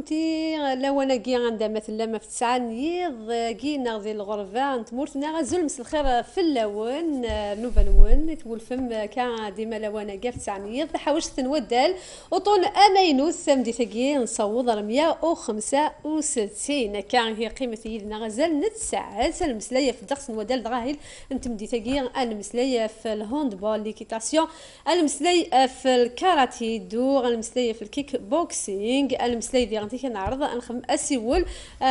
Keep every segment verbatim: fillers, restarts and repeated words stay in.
كنتي لو انا كي عندها مثلا ما في تسعة نيض كي نغذي الغرفة نتمورتنا غزول مسل الخير في اللون نوبا لون تقول فم كان ديما لو انا كي في تسعة نيض حاولت تنودل وطون امينو سمدي ثقي نصوض مية وخمسة وستين كان هي قيمة يدنا غزال نتساعد المسلية في الدقس نودل دراهيل انت مدي ثقي المسلية في الهوندبول ليكيتاسيون المسلية في الكاراتي دو المسلية في الكيك بوكسينغ المسلي ديال غادي كنعرض نخدم اسيول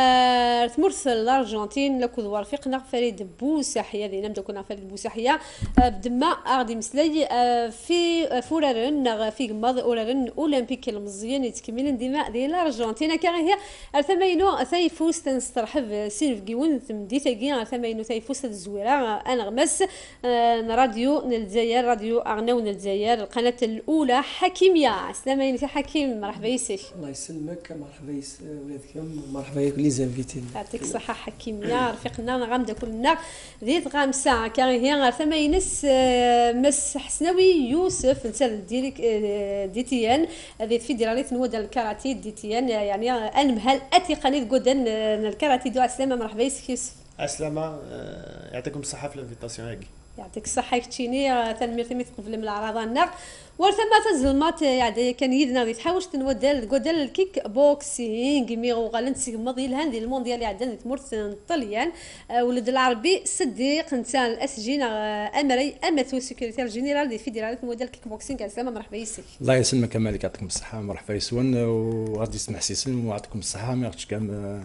آه تمرث الارجنتين لكو دوار فيقنا فريد بوسحيه دينا نبدا كنا فريد بوسحيه آه بدما غادي مسلي آه في فورارن في قماض اورارن اولمبيك المزيان يتكملن ديما ديال الارجنتين كان هي ثمينو ثيفوس تنسترحب سيلف كيون ثمدي ثقي ثمينو ثيفوس الزويره انا غمس آه راديو الجزائر راديو ارناو الجزائر القناه الاولى حكيميه سلامين في حكيم مرحبا يسيك الله يسلمك مرحبا يس ولادكم مرحبا ياك لي زانفيتين يعطيك الصحة حكيم يا رفيقنا غامدة كلنا ذيت غامسة كان هي ثمينس مس حسناوي يوسف نسال ديريك ديتيان ذيت في ديراليت نودا الكاراتي ديتيان يعني المهل اتقني غودن الكاراتي دو السلامة مرحبا يسك يوسف السلامة يعطيكم الصحة في الانفيتاسيون هاكي يعطيك الصحة كتشيني ثنمير ثميت قبل من الأعراض النار ورثما تزلمات يعني كان يدنا غادي تحاول تنودل غودل الكيك بوكسينغ ميغو غالنت سيغماضي الهندي المونديال اللي عندنا تمرت الطليان ولد العربي صديق انسان الاسجين امري امثو سيكوريتير جينيرال دي فيدراليه موديل كيك بوكسينغ السلامه مرحبا يسك الله يسلمك مالك يعطيكم الصحه مرحبا يسون وغادي يسمح سيسن ويعطيكم الصحه ما يعطيش كان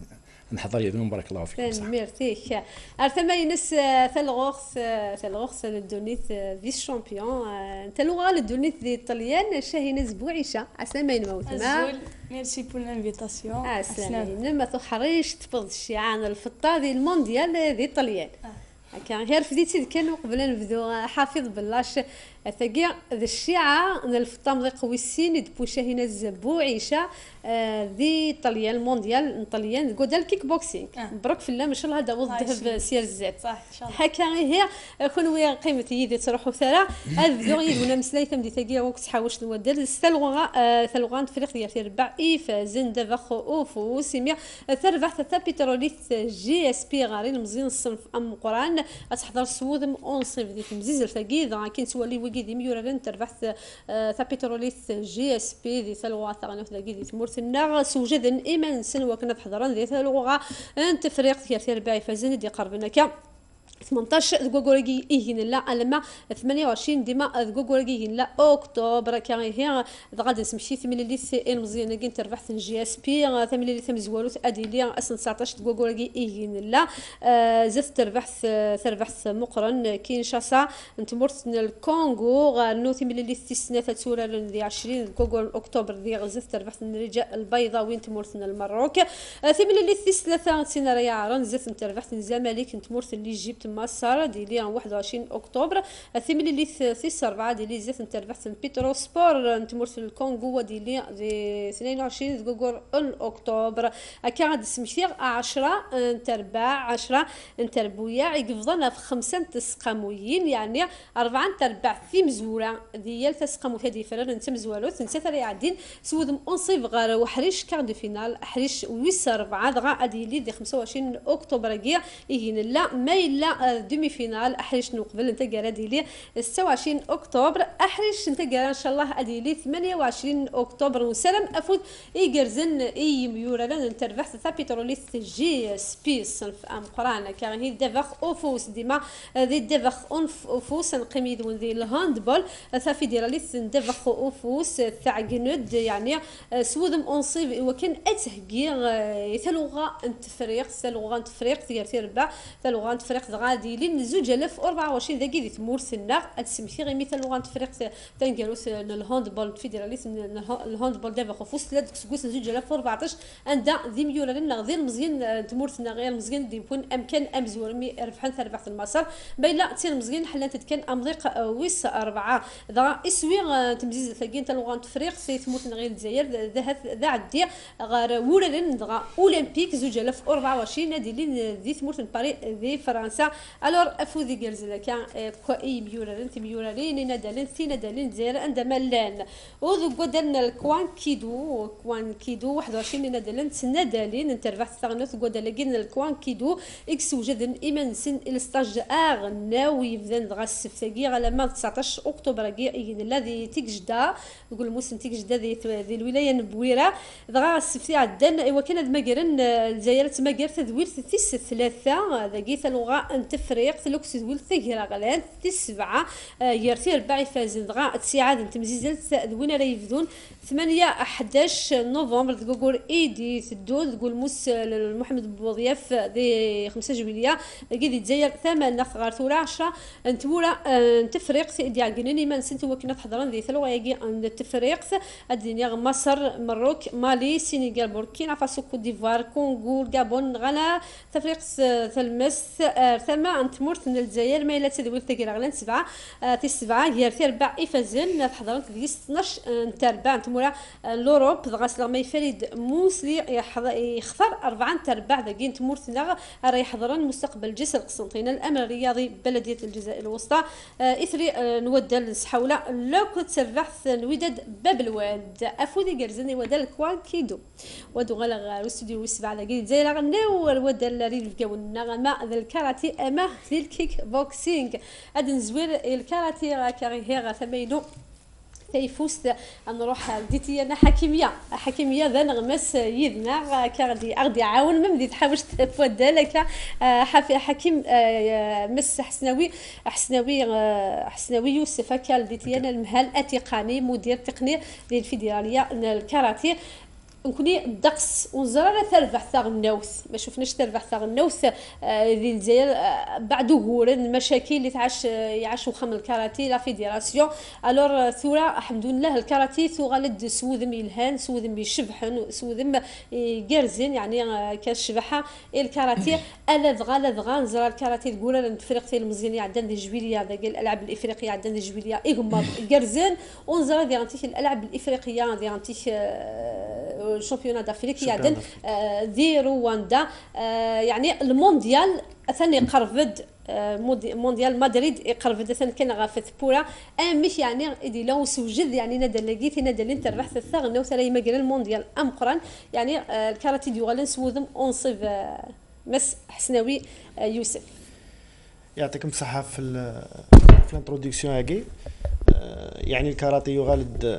نحضر يدهم بارك الله فيك بصح ميرتيك ارثما ينس ثلغوخ ثلغوخ للدونيت فيس شامبيون انت لغه للدونيت دي الطليان شاهين بوعيشه عسلامة ينموت ما ميرسي بور لانفيتاسيون عسلامة ما تحريش تفض الشيعان الفطه دي المونديال دي الطليان كان غير فديتي كانوا قبل نبدو حافظ بلاش ثقيع ذا الشيعة الفطام ذي قوي السين دبو شاهينة زبوعيشة ذي طليان المونديال طليان قود الكيك بوكسينغ برك في الله ما شاء الله هذا وض ذهب سير الزيت صح ان شاء الله هكا هي كون ويا قيمة يدي تروحوا ثرى هذا يقولون مسلاي ثم دي ثقيع وقت حاولش نودل ثلغة ثلغان فريق ديال تربع إيفا زند فخ أوفو سميع ثربع ثلاثة بتروليث جي اس بي غاري المزين الصنف أم قرآن أتحضر سوودم أون صيف دي مزيز الفقيد كاين سوالي دي ميورالن تربحت ثا بتروليث جي اس بي دي ثلغة ثغنوث ذاكي دي تمورثنا سوجد ايمان سن وكنا تحضرن دي ثلغة انت فريق ثير ثير فازن دي قربنا كا ثمنطاش ذكوكوريكي إيهن لا لما ثمانية وعشرين ديما ذكوكوريكي لا أكتوبر كان هي غادي نسمشي ثمانية ليث المزيان كي تربح جي اس بي ثمانية ليث مزوالوت أديلي أصلا تسعطاش ذكوكوريكي إيهن لا زفت تربح تربح مقرن كينشاسا نتمرت الكونغو غانو ثمانية ليث سنة تسورة ذي عشرين ذكوكور أكتوبر ذي غزفت تربح الرجال البيضاء وين تمرت المروك ثمانية ليث ثلاثة سيناريا عرن زفت تربح الزمالك نتمرت اللي جبت مسار ديالي واحد وعشرين اكتوبر الثمن اللي ثيس أربعة ديالي زيت نتربحت بيترو سبور نتمرت الكونغو ديالي دي اثنين وعشرين ذكور اكتوبر كان سميتي عشرة نتربع عشرة نتربويا يقفضنا في خمسة تسقمويين يعني أربعة نتربع في مزورة ديال تسقمو هذه فرن انت مزوالوت انت ثري عادين سودم اونصيف غير وحريش كان دو فينال حريش ويس أربعة دغا ديالي دي خمسة وعشرين اكتوبر كيا يهين لا ما الا دومي فينال احريش نقبل انت قرا ديلي ستة وعشرين اكتوبر احريش انت قرا ان شاء الله اديلي ثمانية وعشرين اكتوبر وسلام افوت يقرزن اي ميورالان انت ربحت ثا بتروليث جي اس بي صنف ام قران كان هي دفخ اوفوس ديما ذي دفخ انف اوفوس نقيميد ون ذي الهاندبول ثا فيدراليث دفخ اوفوس تاع جنود يعني سودم اونصيف وكان اتهقي ثلغه انت فريق ثلغه انت فريق تيربع ثلغه انت فريق غادي لين زوج ألف وأربعة وعشرين ذاكي دي تمورثنا تسمحي غير مثال لغه فريق تنقالوا الهاندبول فيدراليس الهاندبول دابا خفوس لا سكوس زوج ألف وأربعطاش عندها ذي ميولا لنا غير مزيان تمورثنا غير مزيان دي يكون امكان امزور مي ربحان تربحت المسار بيلا تصير مزيان حلات كان امضيق ويس أربعة ذا اسوي تمزيز ثقين لغه فريق سي تمورثنا غير الجزائر ذا ذا عدي غير ولا لين اولمبيك زوج ألف وأربعة وعشرين هذه لين ذي تمورث باري ذي فرنسا فرنسا. الور افوذي جرزلا كان كوي ميورالين تيميورالين نادالين تي نادالين زير عندما لان وذو قدرنا الكوان كيدو كوان كيدو واحد وعشرين نادالين نادالين انترفاح ثغنوث قدر لقينا الكوان كيدو اكس وجد ايمان سن الستاج اغناو يبدان دغا السفتاكي على ما تسعطاش اكتوبر كي الذي تيجدا نقول الموسم تيجدا ذي الولايه نبويره دغا السفتي عدان ايوا كان هاد ماكرن الجزائر تماكر تدوير تيس ثلاثه ذاكي ثلغه تفريق ثلوك تدوير ثقرا غلان تيس سبعه يرثي ربع يفازن دغا تسعاد تمزيزل دوين راه يفدون ثمانية أحداش نوفمبر تقول ايدي تدول تقول موس محمد بوضياف دي خمسة جويلية كي تزاير ثمانية غار ثورة عشرة نتورا تفريق ديال قنيني ما نسيت هو كنا تحضرن ذي ثلو يجي عند التفريق الدنيا مصر مروك مالي سينيغال بوركينا فاسو كوت ديفوار كونغو غابون غانا تفريق تلمس ثم انت مرت من الجزائر ما الا تدوير ثقيله غلان سبعه تي سبعه هي في ربع يفازن تحضرن ذي اثناش تربع نتمورا لوروب دغاس ما يفرد موسلي يختار أربعة تربع ذاكي نتمورتنا راه يحضرن مستقبل الجسر القسنطينه الامر الرياضي بلديه الجزائر الوسطى اثري نودى السحوله لو كنت سرحت نودد باب الواد افودي جرزني ودا الكوان كيدو ودو غلا الاستوديو سبعه ذاكي زي لا غناو الواد اللي فكاو النغمه ذا الكاراتي اما في الكيك بوكسينغ اد نزوير الكاراتي راه كاري غا ثمينو تيفوس نروح ديتي انا حكيميه حكيميه ذا نغمس يدنا كغدي اغدي عاون ممدي تحاول تفود لك حكيم مس حسناوي حسناوي حسناوي يوسف كال ديتي انا المهال التقني مدير تقني للفيدراليه الكاراتيه نكوني الدقس ونزرا تربح ثاغ النوث ما شفناش تربح ثاغ النوث ذي الجزائر بعد ظهور المشاكل اللي تعاش يعاشوا خم الكاراتي لا فيدراسيون الور ثورة الحمد لله الكاراتي ثغلد سوذم الهان سوذم يشبحن سوذم يقرزن يعني كالشبحه الكاراتي الا دغا لا دغا نزرا الكاراتي تقول انا فريقتي المزيانيه عندنا دي جويليه ذاك الالعاب الافريقيه عندنا دي جويليه يغمض قرزن ونزرا دي انتيك الالعاب الافريقيه دي انتيك الشامبيونات دافريك يعدن دي رواندا يعني المونديال ثاني قرفد مونديال مدريد يقرفد ثاني كان غافت بورا امش يعني يدي لو سوجد يعني ندا لقيت ندا اللي انت ربحت الثغنه وثري مجال المونديال ام قران يعني الكاراتي ديو غالن سوذم اونصيف مس حسناوي يوسف يعطيكم الصحه في في الانتروداكسيون هاكي يعني الكاراتي يغالد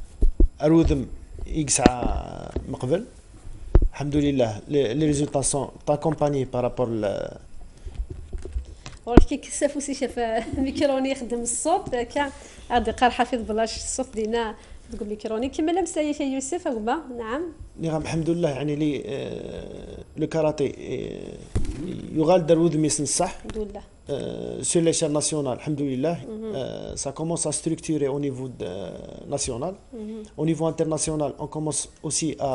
اروذم يقسع مقبل الحمد لله لي ريزولطا سون تاكومباني بارابور ل ولكن كسافو سي شاف الميكروني يخدم الصوت كاع غادي قال حفيظ بلاش الصوت دينا تقول ميكروني كما لمس يا يوسف هما نعم نعم الحمد لله يعني لي لو كاراتي يغال درود ميسن صح الحمد لله sur l'échelle nationale, alhamdoulilah, euh, ça commence à structurer au niveau de, national. Mm-hmm. Au niveau international, on commence aussi à,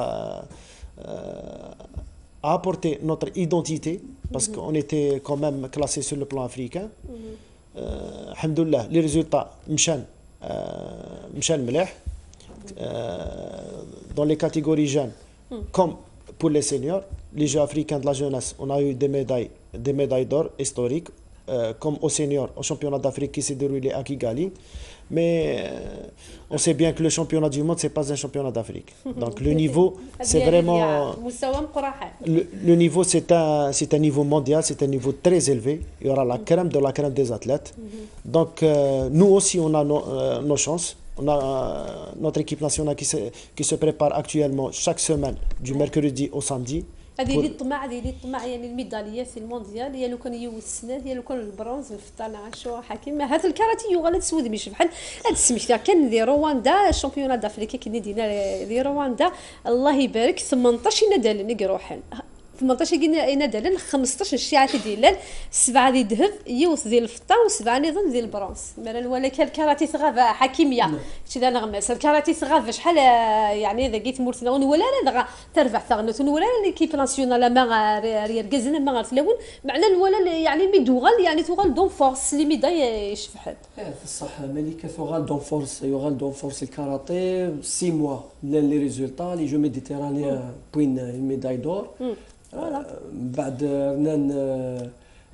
euh, à apporter notre identité, parce mm-hmm. qu'on était quand même classé sur le plan africain. Mm-hmm. euh, alhamdoulilah, les résultats, mchan, euh, mchan mleh, euh, dans les catégories jeunes, mm-hmm. comme pour les seniors, les Jeux africains de la jeunesse, on a eu des médailles, des médailles d'or historiques. Euh, comme au senior, au championnat d'Afrique qui s'est déroulé à Kigali. Mais euh, on sait bien que le championnat du monde, ce n'est pas un championnat d'Afrique. Donc le niveau, c'est vraiment... Le, le niveau, c'est un, c'est un niveau mondial, c'est un niveau très élevé. Il y aura la crème de la crème des athlètes. Donc euh, nous aussi, on a nos, euh, nos chances. On a euh, notre équipe nationale qui se, qui se prépare actuellement chaque semaine, du mercredi au samedi. هذه اللي الطمع هذه اللي الطمع يعني الميداليات في المونديال هي لو كان يوز السنه هي لو كان البرونز الفطان عاشو حكيم هذا الكاراتي يغلط سود مش بحال هذا السميت كان دي رواندا الشامبيونات دافريكا كي دينا دي رواندا الله يبارك ثمنطاش نادال نقروحن ثمنطاش كي نادال خمسطاش الشيعه ديال سبعه ديال الذهب يوث ديال الفضه وسبعه نظام ديال البرونز مثلا ولكن الكاراتي ثغافه حكيميه شي ذا نغمس الكاراتي ثغافه شحال يعني اذا قيت مورتنا ولا لا ترفع ثغنت ولا ليكيب ناسيونال ما ريركزنا ما غتلون معنا ولا يعني ميدوغال يعني ثغال دون فورس لي ميداي يشفحل في الصح ملكه ثغال دون فورس يغال دون فورس الكاراتي ستة موا لي ريزولطا لي جو ميديتيراني بوين الميداي دور بعد رنان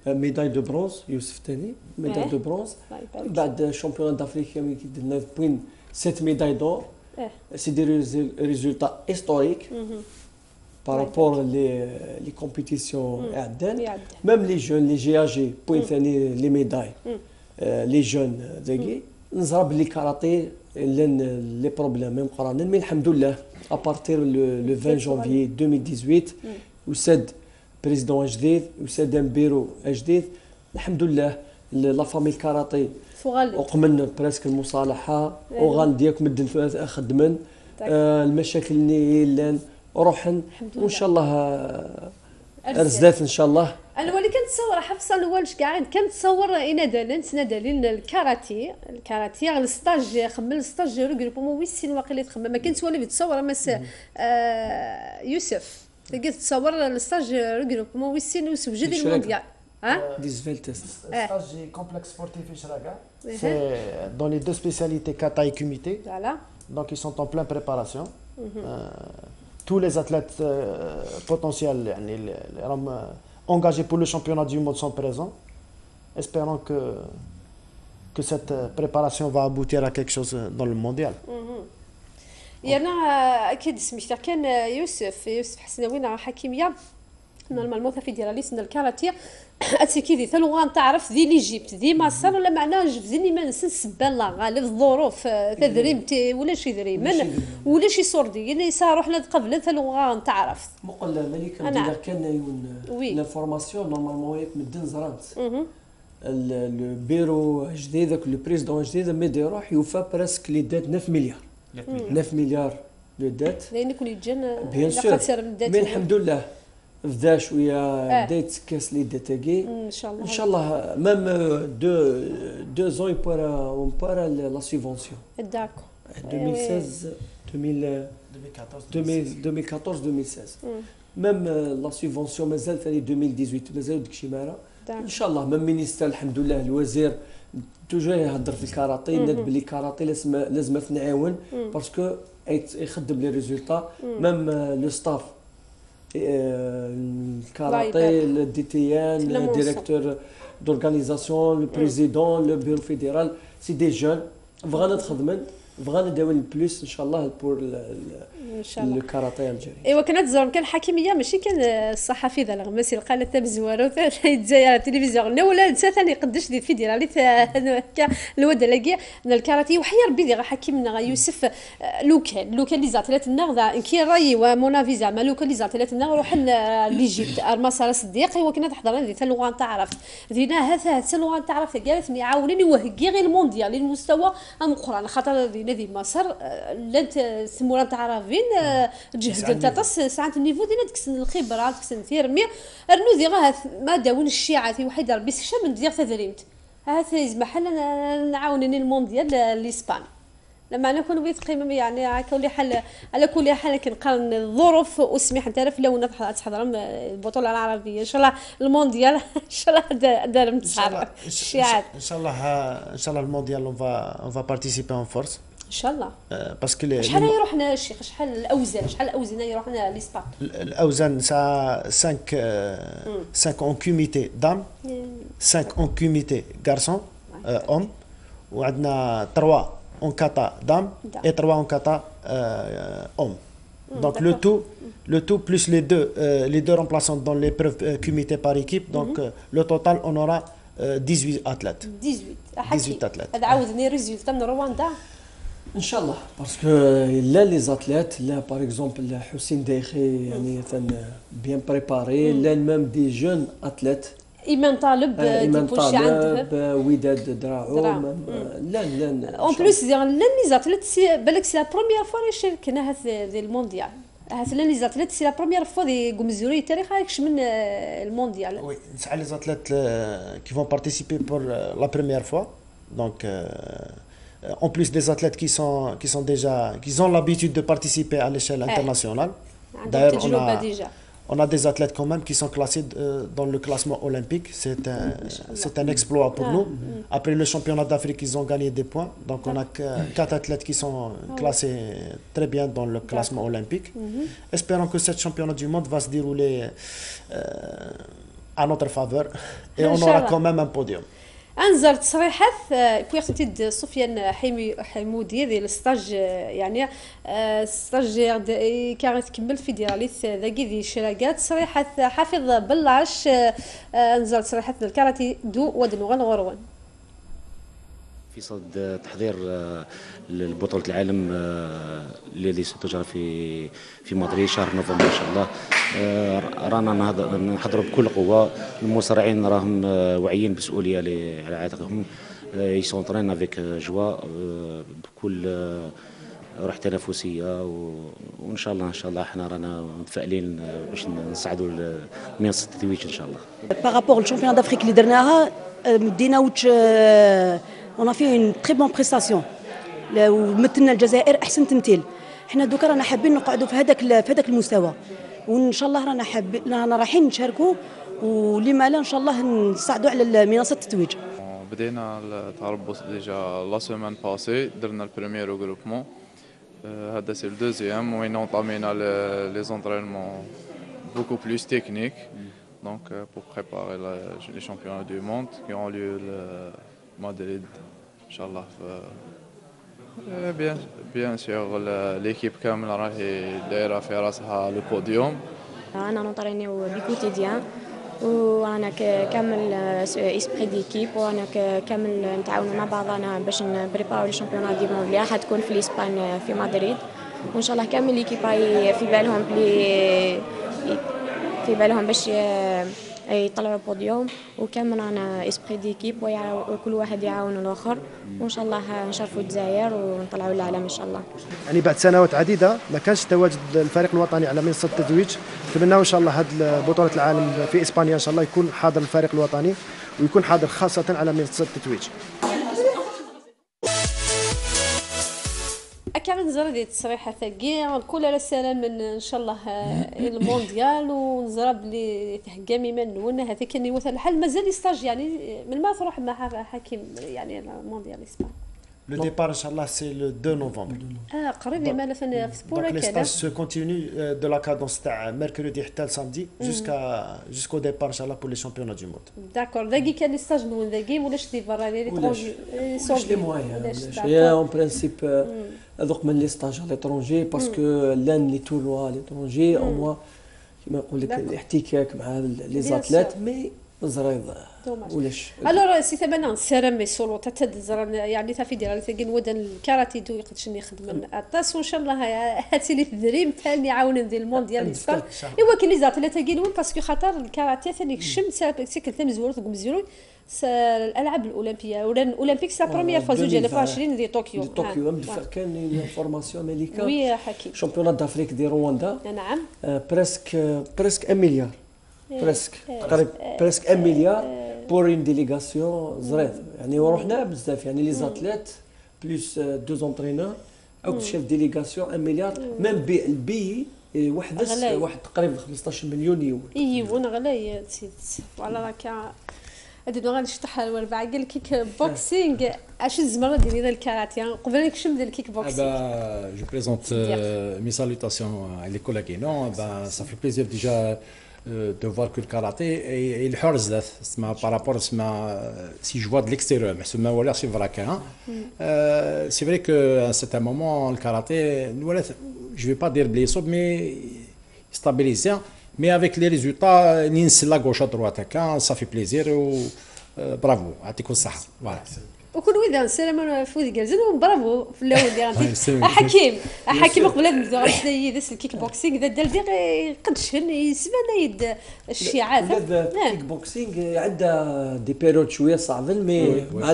ميداي دو برونز يوسف ثاني ميداي إيه. دو برونز الله يبارك. بعد شامبيون دافريك ملي درنا بوين سيت ميداي دور اه سي دي ريزولتا هيستوريك بارابور لي لي كومبيتيسيون عدان يعدل. ميم لي جون لي جي اجي بوين ثاني لي ميداي لي جون ذاكي نزرب لي كاراتي لان لي بروبليم مقارنين مي الحمد لله ابارتير لو عشرين جونفي ألفين وثمانية عشر وساد بريزيدون جديد وساد ان بيرو جديد الحمد لله لا فامي الكاراتي فوغال وقمنا بريسك المصالحه وغان ديالك مدن خدمن آه المشاكل اللي لان روحن وان شاء الله رزدات ان شاء الله. انا ولي كنتصور حفصه الاول كاع كنتصور اين دالنت ندالين الكاراتي الكاراتي على ستاج خمل ستاج ريغروبمون ويسين واقيلا تخمم ما كنت والو بتصور مس آه يوسف لقيت تصور الستاج ريغروبمون ويسين وسوجد المونديال ها دي زفلتس stage complexe sportif Ishraga. C'est dans les deux spécialités kata et kumité. فوالا Donc ils sont en pleine préparation. Euh, tous les athlètes euh, potentiels يعني اللي راهم engagés pour le championnat du monde sont présents. Espérons que que cette préparation va aboutir à quelque chose dans le mondial. يعني اكيد سميتها كان يوسف يوسف حسناوي راه حكيميه نورمالمون في ديال ليسن الكاراتيه اتيكيدي ثلوغان تعرف ذي ليجيبت ذي مصر ولا معناه جبدني ما نسنس بالله غالب الظروف تدريم ولا شي دريم ولا شي صوردي اللي صار حنا قبل ثلوغان تعرف مقل ملك ديال كان يون لافورماسيون نورمالمون ياك مدن زرانت لو بيرو جديد داك لو بريزيدون جديد مي دي روح يوفى برسك لي دات تسعة مليار تسعة مليار دو دات لان يكون يجن بيان سور مي الحمد لله بدا شويه بدات كاس لي داتاكي ان شاء الله ان شاء الله ميم دو دو زون بورا اون بورا لا سوبفونسيون داكو ألفين وستة عشر ألفين وأربعطاش ألفين وستة عشر ميم لا سوبفونسيون مازال ثاني ألفين وثمانية عشر مازال داكشي مارا ان شاء الله ميم مينيستر الحمد لله الوزير توجور يهضر في الكاراتي ناد بلي الكاراتي لازم لازم نعاون باسكو يخدم لي ريزولطا ميم لو ستاف الكاراتي الدي تي ان الديريكتور دورغانيزاسيون لو بريزيدون لو بيرو فيدرال سي دي جون بغانا نخدمن بغانا نداوي البلوس ان شاء الله بور ان شاء الله الكاراتي الجزائري. ايوا كانت زعما كان حكيميه ماشي كان الصحفي ذا الغماسي القاله تاع بزواره الجزائر التلفزيون ولا نسى ثاني قداش دير في ديرالي هكا الواد لاكي الكاراتي وحيا ربي اللي حكيمنا يوسف لو كان لو كان لي زاتليت النغ كي راي ومونافي زعما لو كان لي زاتليت النغ روح ليجيبت ارمسا صديقي وكنا تحضر هذه ثلوان تعرف دينا هذا ثلوان تعرف قالت مي عاونيني وهكي غير المونديال للمستوى مقران خاطر دينا دي مصر لانت ثمورا تعرفين جهد تاطس ساعات النيفو دينا ديك الخبره ديك الثيرمي رنو ذي غا ما داون الشيعه في واحد ربي سكشا من دير تدريمت هذا يسمح لنا نعاونني المونديال الاسبان لما انا كون بغيت قيمه يعني هكا ولي حل على كل حال كنقارن الظروف وسميح تعرف لو تحضر البطوله العربيه ان شاء الله المونديال ان شاء الله دار متسارع الشيعات ان شاء الله ان شاء الله المونديال اون فا اون فا بارتيسيبي ان فورس ان شاء الله باسكو شحال يروحنا الشيخ شحال الاوزان شحال الاوزان يروحنا ليسبان الاوزان ساعه خمسة خمسة اون كوميتي دام خمسة اون كوميتي غارسون اوم وعندنا ثلاثة اون كاتا دام اي ثلاثة اون كاتا اوم دونك لو تو le tout plus les deux euh, les deux remplaçants dans l'épreuve euh, comité par équipe donc euh, le total on aura euh, dix-huit athlètes dix-huit athlètes هذا عاودني ريزولتا من رواندا ان شاء الله باسكو لا لي زاتليت لا باغ اكزومبل حسين دايخي يعني مثلا بيان بريباري لا ميم دي جون اتليت ايمان طالب ايمان طالب وداد دراعو لا لا اون بليس لا لي زاتليت بالك سي لا بروميير فوا اللي شاركنا هذا المونديال هذا لي زاتليت سي لا بروميير فوا دي غومزوري التاريخ هاكش من المونديال وي نسعى لي زاتليت كي فون بارتيسيبي بور لا بروميير فوا دونك en plus des athlètes qui sont qui sont déjà qui ont l'habitude de participer à l'échelle internationale. D'ailleurs on a on a des athlètes quand même qui sont classés dans le classement olympique, c'est un c'est un exploit pour nous. Après le championnat d'Afrique, ils ont gagné des points. Donc on a quatre athlètes qui sont classés très bien dans le classement olympique. Espérons que ce championnat du monde va se dérouler à notre faveur et on aura quand même un podium. انزل تصريحات بويرتيد سفيان حمي حمودي ديال الستاج يعني ستاجير كانت تكمل في دياليث ذاكي دي شراكات تصريحات حافظ بلاش انزل تصريحات الكاراتي دو ودنوغان غروان في صدد تحضير لبطولة العالم اللي ستجرى في في مدريد شهر نوفمبر ان شاء الله. رانا نحضروا بكل قوة. المصارعين راهم واعيين بالمسؤولية اللي على عاتقهم. يسونطرين افيك جوا بكل روح تنافسية وان شاء الله ان شاء الله احنا رانا متفائلين باش نصعدوا لمنصة التتويج ان شاء الله. بارابور للشامبيون دافريك اللي درناها مدينا وتش on a fait une très bonne prestation ومثلنا الجزائر احسن تمثيل. احنا دوكا رانا حابين نقعدوا في هذاك في هذاك المستوى وان شاء الله رانا حابين رانا رايحين نشاركوا ولما لا ان شاء الله نصعدوا على منصه التتويج. بدينا التربص ديجا لا سيمين باسي درنا البريمير غروبمون هذا سي الدوزيام وين انطامينا لي زونطرينمون beaucoup plus techniques donc pour préparer les championnats du monde qui ont lieu Madrid, Inch'Allah. Bien, bien sûr, l'équipe كاملة راهي دايرة في راسها لو بوديوم. أنا نطرينيو بكوتيديان وأنا كامل إسبري ديكيب وأنا كامل نتعاونوا مع بعضنا باش نبريبارو لي شامبيونات دي موند اللي راح تكون في الإسبان في مدريد وإن شاء الله كامل ليكيب راهي في بالهم بلي في بالهم باش يطلعوا بوديوم وكامل رانا اسبري ديكيب وكل واحد يعاون الاخر وان شاء الله نشرفوا الجزائر ونطلعوا للعالم ان شاء الله. يعني بعد سنوات عديده ما كانش تواجد الفريق الوطني على منصه التتويج، نتمناو ان شاء الله هذه بطوله العالم في اسبانيا ان شاء الله يكون حاضر الفريق الوطني ويكون حاضر خاصه على منصه التتويج. كان نزرى ديال التصريحه ثقيل كل على السلام من ان شاء الله المونديال ونزرى بلي تهقامي من هذا كان يوث الحل مازال يستاج يعني من ما تروح مع حكيم يعني المونديال اسبان. Le départ inchallah c'est le deux novembre. اه قريب ما في سبورة كذا. Donc les stages se continuent de la cadence تاع mercredi حتى samedi jusqu'à jusqu'au départ inchallah pour les championnats du monde. D'accord. ذاكي كان يستاج نون ذاكي ولاش دي برا لي ترونجي سون لي موان. هي اون برينسيپ هذوك من لي ستاج على ليترونجي باسكو لان لي توروا ليترونجي او موا كيما نقول لك الاحتكاك مع لي زاتليت مي زريض ولاش الوغ سي ثمانين سيرامي سولو تتزر يعني تافي ديال ثقين ودن الكاراتي دو يقدش نخدم الطاس وان شاء الله هاتي لي الدريم تاعي عاون ديال المونديال الاسبان ايوا كاين لي زاتليت ثقين باسكو خاطر الكاراتي ثاني كشم سيكل تمزور ثقم مزورو الالعاب الاولمبيه ولا الاولمبيك سا بروميير فوا زوج ألف وعشرين دي طوكيو طوكيو كان فورماسيون امريكان وي حكيم شامبيونات دافريك دي رواندا نعم بريسك بريسك واحد مليار بريسك تقريبا بريسك واحد مليار بور اون ديليغاسيون زريض يعني ورحنا بزاف يعني لي زاتليت بلوس دو زونترينور او شيف ديليغاسيون واحد مليار ميم بي البي واحد واحد تقريبا خمسطاش مليون يورو ايوا غلاي سيت فوالا راك هادو غنشطح الاربعه قال الكيك بوكسينغ اش الزمره ديال الكاراتي قبل نكشم ديال الكيك بوكسينغ. Bah, je présente euh, mes salutations à les collègues. Non, bah, ça fait plaisir déjà euh, de voir que le karaté et le hors zat, par rapport à si je vois de l'extérieur, mais ce voilà c'est vrai que euh, c'est vrai que à un certain moment le karaté, voilà, je vais pas dire blessé mais stabilisé. Mais avec les résultats, ننسى la gauche à droite, ça fait plaisir ou bravo, يعطيكم الصحة. Voilà. وكل ويدا سلام فوز جالزين برافو في الاول ديال حكيم حكيم قبل نبداو السيد الكيك بوكسينغ ذا دال ديال يقدشن يسبان يد الشيعات الكيك بوكسينغ عندها دي بيريود شويه صعبين مي مع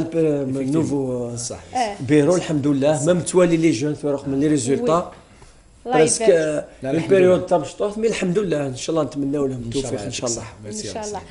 النوفو بيرو الحمد لله ما متوالي لي جون رغم لي ريزولطا بريسك البيريود تاع مشطوط مي الحمد لله ان شاء الله نتمناو لهم التوفيق ان شاء الله ان شاء الله.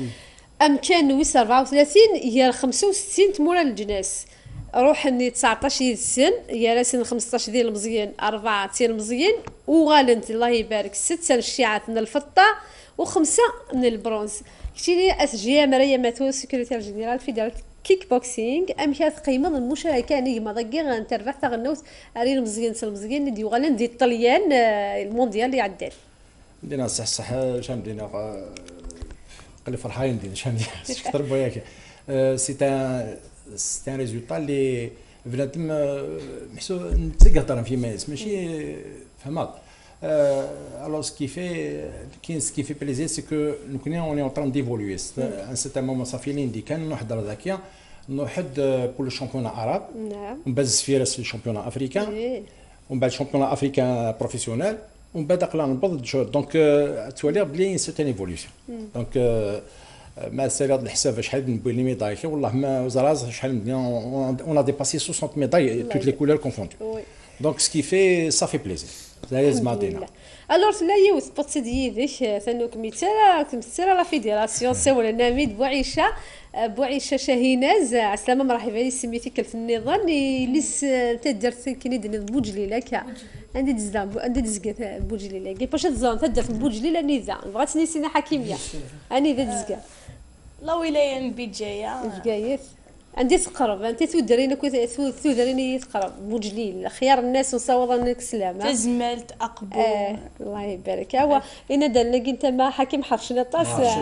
امكان ويس أربعة وثلاثين هي خمسة وستين تمورا الجناس روح اني تسعطاش سن يا راسن خمسطاش ديال المزيان أربعة ديال المزيان وغالنت الله يبارك ستة الشيعات من الفضه وخمسه من البرونز كتيري اسجيه مريم ماتو سكرتير جنرال في دار كيك بوكسينغ امكان قيمه المشاركه نيما ضكي غنتربح تا غنوت اري المزيان المزيان دي غالن دي الطليان المونديال اللي عدات مدينا صح صح شحال مدينا قال لي فرحان ندير شحال ندير اكثر بوياك. سي ان سي ان ريزولتا اللي بنادم محسوب نتقدر فيما يس ماشي فهمت. الوغ سكي في كاين سكي في بليزير سي كو كنا اوني اون طران ديفولوي ان سيتان مومون صافي لين دي كان نحضر ذاكيا نوحد بور لو شامبيون عرب. نعم. ومن بعد سفيرس الشامبيون افريكان. ومن بعد شامبيون افريكان بروفيسيونيل. ومن بعد قلنا نبض دونك توالي بلي سيت ان ايفوليسيون. دونك مع سير هذا الحساب شحال نبوي لي ميداي والله ما وزراز شحال اون ا ديباسي ستين ميداي توت لي كولور كونفوندو. دونك سكي في صافي بليزير لازم عطينا. الوغ لا يوث بوتي ديالك ثانوك مثال كمثال لا فيدراسيون سول نميد بوعيشه بوعيشه شاهيناز عسلامه مرحبا لي سميتي كلف النظام اللي تدرت كنيد بوجليله كا عندي دزام عندي دزكا بوجليله كي باش تزون تدرت بوجليله نيزا بغات نسينا حكيميه اني ذا دزكا لا ولايه بجايه بجايث عندي تقرب انت تودرينا كنت تودريني تقرب بوجليل خيار الناس وصوضنك سلامه تزملت اقبو آه الله يبارك هو ان دلنا انت ما حكيم حرشنا طاس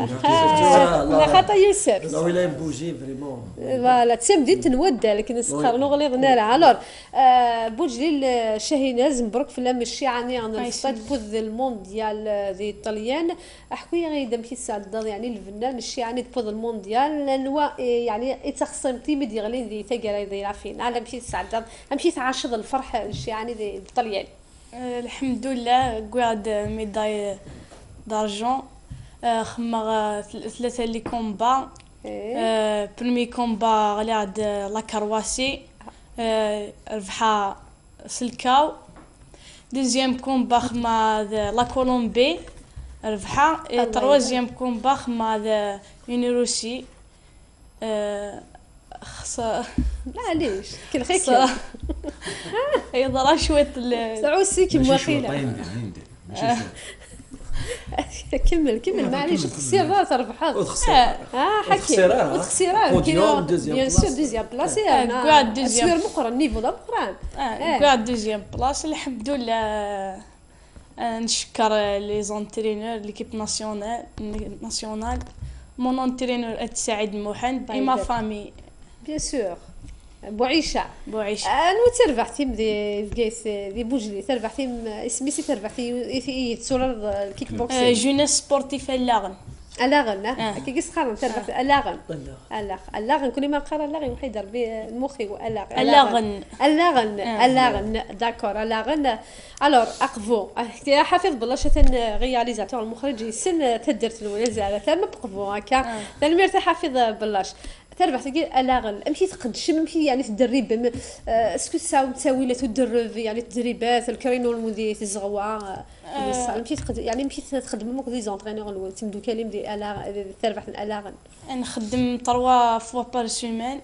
لا خطا يوسف لا ولا بوجي فريمون فوالا تسمدي تنود لكن نسخرنو غليظنا لها الور بوجليل شاهيناز مبروك في لام الشيعاني عن الستاد بوذ المونديال دي الطليان احكي غير دم كي سعد يعني الفنان الشيعاني بوذ المونديال لانه يعني يتخصم تيمي دي غلين دي تقرا دي رافين على مشي سعد مشي تعاشض الفرح الشيعاني دي الطليان. الحمد لله قعد ميداي دارجون خما ثلاثه لي كومبا. بريمي كومبا غالي عند لا كرواسي ربحها سلكاو. دوزيام كومبا خما لا كولومبي ربحها. تروازيام كومبا خما يونيروسي خص معليش كل خير هي ضرا شويه سعوسي كيما واقيلا كمل كمل معليش خسيرات ربحات اه حكي خسيرات كاين بيان سور دوزيام بلاص كاع دوزيام سوير مقرن نيفو دا مقرن كاع دوزيام بلاص الحمد لله. نشكر لي زونترينور ليكيب ناسيونال ناسيونال مون انترينور سعيد موحد اي ما فامي بيان سور بوعيشه بوعيشه انا تربحتي دي كيس دي بوجلي تربحتي اسمي سي تربحتي في صوره الكيك بوكسينغ جونيس سبورتيف لاغن الاغن كي كيس قارن تربحت الاغن الاغ الاغن كل ما قرا الاغن وحيد ربي مخي الاغ الاغن الاغن الاغن داكور الاغن الور اقفو يا حافظ بالله شتن رياليزاتور المخرج يسن تدرت الاولى زعما تما بقفو هكا تنمير حافظ بالله تربح تلقى الاغل امشي تقدش امشي يعني تدرب اسكو ساو تساوي لا تدرب يعني التدريبات الكرينو المدير الزغوه امشي تقد يعني امشي تخدم موك دي زونطرينور الاول تمدو كلام دي الاغ تربح الاغل نخدم ثلاثة فوا بار سيمين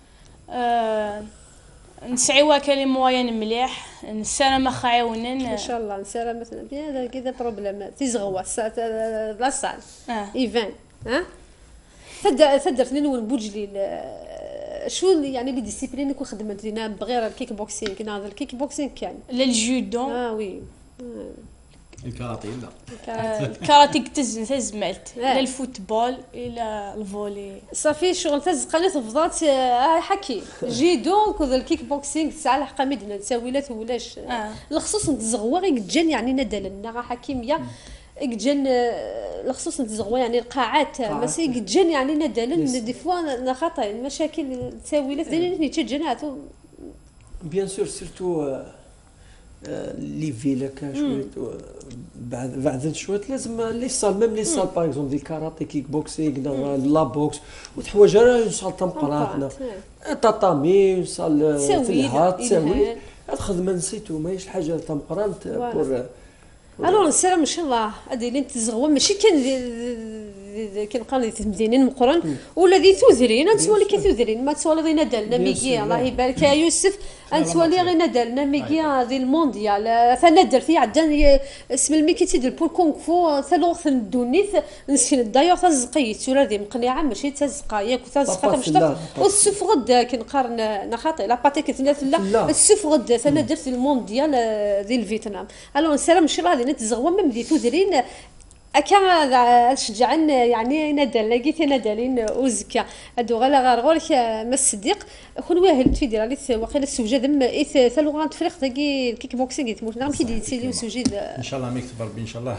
نسعيوا كلام موين مليح نسالم خايونين ان شاء الله نسالم مثلا بهذا كذا بروبليم تزغوا لا صال ايفان ها تد تدرت نون بوجلي شو يعني لي ديسيبلين كون خدمت لينا بغير الكيك بوكسينغ كنا الكيك بوكسينغ كان للجودو اه وي الكاراتيه لا الكاراتيه تز تزملت لا الفوتبول الى الفولي صافي شغل تزقلت فضات حكي جيدو كذا الكيك بوكسينغ تسعى الحق مدينه تساويلات ولاش الخصوص نتزغوا غير جن يعني ندلنا حكيميه جن الخصوص نتزغوا يعني القاعات ماشي جن يعني ندلن دي فوا خطا المشاكل تساويلات ديالي تجنات بيان سور سيرتو لي فيلا كان شويه بعد بعد شويه لازم لي صال ميم لي صال باغ اكزومبل دي كاراتي كيك بوكسينغ لا بوكس وتحوايج راه صال تمقراتنا تطامي صال تلهات تساوي الخدمه نسيتو ماهيش حاجه تمقرات بور الو السلام ان شاء الله هذه اللي تزغوا ماشي كان كنقال تمدينين مقرن ولا ذي ثوذرين انتوالي كثوذرين ما تسوالي غير ندلنا ميكي الله يبارك يا يوسف انتوالي غير ندلنا ميكي هذه المونديال فندر في عدان اسم الميكي تيدير بول كونغ فو ثلوث الدونيث نسكن دايوغ تزقي تورا ذي مقنعه ماشي تزقا ياك تزقا مشطف والسف غد كنقارن نخاطي لا باتيك ثلاث لا السف غد ثندر في المونديال ذي الفيتنام الو السلام ان شاء الله غادي نتزغوا ميم ذي ثوذرين أكا شجعن يعني ندل لقيت ندلين وزكا هادو غلا غير غورك ما الصديق كون واهل في دير لي واقيلا السوجه ذم ايث ثلو غان تفريق تاكي الكيك بوكسينغ يتموت نعم كي ديتيلي وسوجي ان شاء الله ميك تبارك ان شاء الله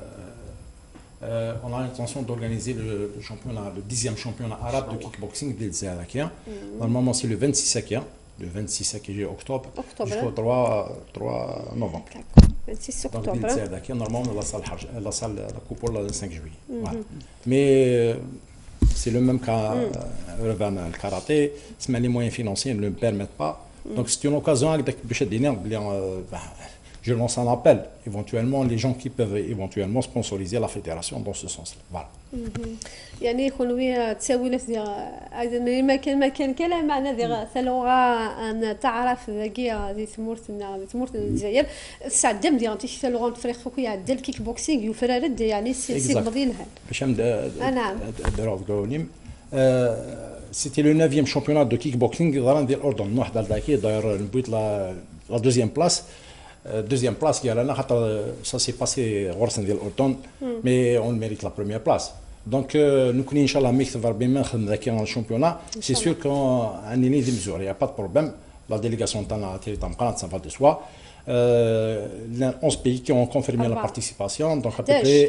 on a l'intention d'organiser le, le championnat, le dixième championnat arabe de kickboxing de l'Zalakia. Normalement, c'est le vingt-six le vingt-six octobre, jusqu'au trois novembre. vingt-six Donc, octobre. normalement, la salle, la salle, la coupe pour le cinq juillet. Voilà. Mais c'est le même cas, euh, le karaté, les moyens financiers ne le permettent pas. Donc, c'est une occasion avec je lance un appel, éventuellement, les gens qui peuvent éventuellement sponsoriser la fédération dans ce sens-là. Voilà. يعني يكون تساوي نفس ديال ما كان ما كان كلام معنا ديال ثلوغا ان تعرف ذكيه دي ثمورتنا ثمورت الجزائر الساعه دم ديال تيش ثلوغا تفريق خويا عدل الكيك بوكسينغ يفرد يعني سي سي مدينها باش نعم دراو غونيم سيتي لو neuvième championnat de kickboxing ديال الاردن واحد داكي داير نبويت لا لا دوزيام بلاس deuxième place ديالنا خاطر ça s'est passé غرسن ديال الاردن mais on mérite la première place. Donc, nous connaissons, Inch'Allah, Mix va bien mettre dans le championnat. C'est sûr qu'on a une idée mesure, il n'y a pas de problème. La délégation de la Télétam, ça va de soi. Euh, onze pays qui ont confirmé la participation. Donc, à peu près,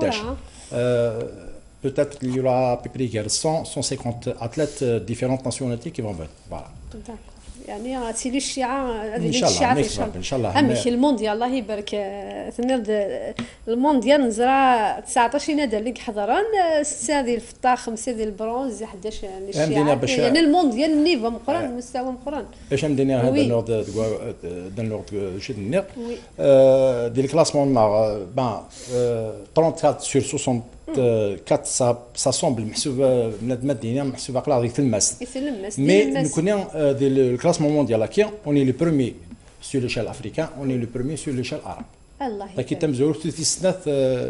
euh, peut-être qu'il y aura à peu près cent, cent cinquante athlètes de différentes nationalités qui vont venir. Voilà. يعني تسيلي الشيعة ان شاء الله ان شاء الله امي في المونديال الله يبارك ثنرد المونديال نزرع تسعطاش نادر اللي حضران ستة ديال الفطار خمسة ديال البرونز احد عشر يعني الشيعة يعني المونديال النيفو مقران المستوى مقران باش مدينا هذا النورد النورد شد النير ديال الكلاسمون با ثلاثة وثلاثين sur soixante-quatre ça ça semble محسوب بنادم الدنيا محسوب عقلها غير تلمس مي نكون ديال الكلاسمون مونديال كي اوني لو بروميي sur l'échelle africaine on est le premier sur l'échelle arabe الله يبارك كي تمزور في السنات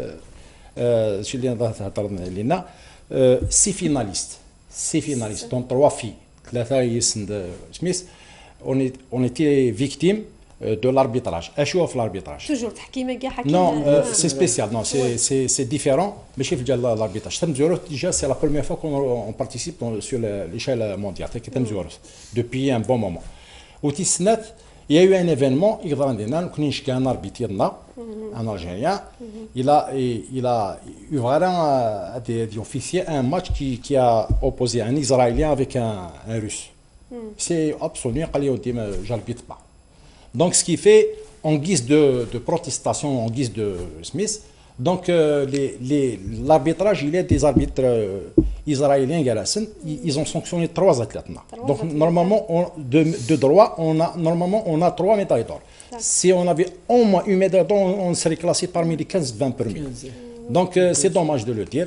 شي اللي هضرنا لينا سي فيناليست سي فيناليست دون trois filles ثلاثه يسند سميث اون اون ايتي فيكتيم de l'arbitrage. اشوف في l'arbitrage. Toujours تحكيمة كاع حكيم. Non, euh, c'est spécial. Non, c'est c'est c'est différent. Mais chez l'arbitrage. Tamzouros déjà c'est la première fois qu'on on participe dans, sur l'échelle mondiale. Depuis un bon moment. Au Tisnat, il y a eu un événement. Il y a un arbitre, un Algérien. Il a il a eu vraiment des, des officiers un match qui qui a opposé un Israélien avec un, un Russe. C'est absolument قال لي j'arbitre pas. Donc, ce qui fait, en guise de, de protestation, en guise de Smith, donc euh, l'arbitrage, il y a des arbitres euh, israéliens, ils, ils ont sanctionné trois athlètes. Donc, normalement, on, de, de droit, on a, normalement, on a trois médailles d'or. Si on avait au moins une médaille d'or, on, on serait classé parmi les quinze vingt premiers. Donc, euh, c'est dommage de le dire.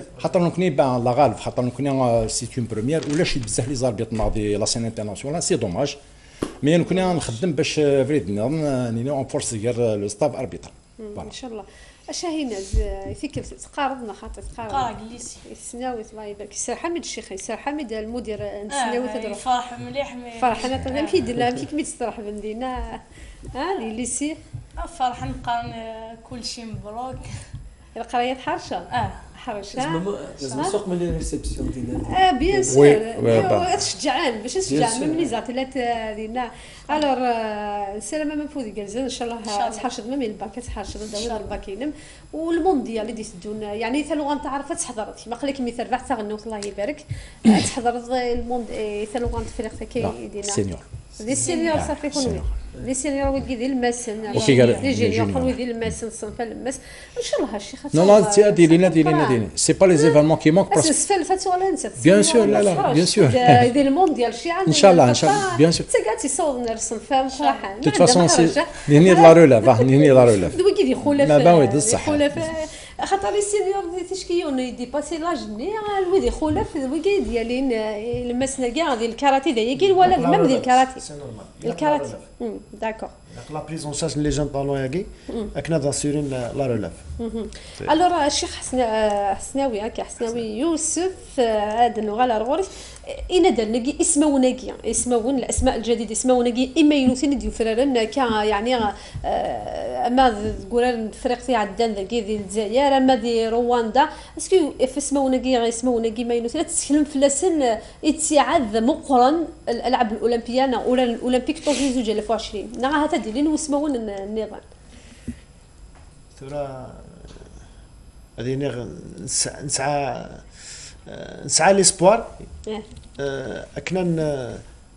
La Galve, c'est une première. Ou là, je suis les arbitres de la scène internationale, c'est dommage. مي كنا نخدم باش فريد ني نفورس غير لو ستاف اربيتر ان شاء الله اش هي ناز يفكر تقارضنا خاطر تقارض قارق ليسي السناوي الله يبارك سي حميد الشيخ سي حميد المدير السناوي تدرو فرح مليح مي فرح انا تنام كي يدير لها كيف تسترح بندينا ها لي ليسي فرح نقرا كل شيء مبروك القرايه حرشه اه حرشه لازم نسوق من لي ريسبسيون ديالنا اه بيان سور تشجعان باش تشجع من لي زاتلات ديالنا الوغ سلامه من فوق كازان ان شاء الله تحرشد ميم الباك تحرشد داوود الباكينم والمونديال اللي ديتدون يعني ثلو تعرفت تحضرت كيما قال لك مثال ربح تغنوت الله يبارك تحضرت الموند ثلو فريق تاكي دينا سينيور دي سينيور صافي كون لي سينيور ودي ديال المسن لي جينيور كون ديال المسن الصنف المس ان شاء الله هادشي خاص نو لا تي ديالنا ديالنا ديالنا سي با لي زيفينمون كي مونك بس السفل فات ولا نسات بيان سور لا لا بيان سور ديال المونديال شي عاد ان شاء الله ان شاء الله بيان سور تي قالتي صوب نرسم فهم صراحه de toute façon c'est ني لا رولاف ني لا رولاف دوي كيدي خلاف ما باوي الصح خلاف خاطر لي سينيور دي تشكيون يديباسي لاج ني الويدي خلاف الويكي ديالين المسنا كاع ديال الكاراتي دايا كاين ولا ميم ديال الكاراتي الكاراتي داكور La prise en charge les jeunes talents yagi, akna d'assurer la relève. الوغ الشيخ حسناوي هكا حسناوي يوسف هذا النغال الغوري إن دلنقي اسمه ونقي اسمه الأسماء الجديدة اسمه ونقي إما ينوثين ديو فرارن كا يعني أما تقول فريقتي عدان ذاكي ذي الجزائر أما ذي رواندا اسكو في اسمه ونقي اسمه ونقي ما ينوثين تتكلم في لسن اتساعد مقرن الألعاب الأولمبية ولا الأولمبيك طوكيو زوج ألف وعشرين نعم هذا دليل واسمه النظام ثورة هذه نسعى نسعى نسعى ليسبوار أكنا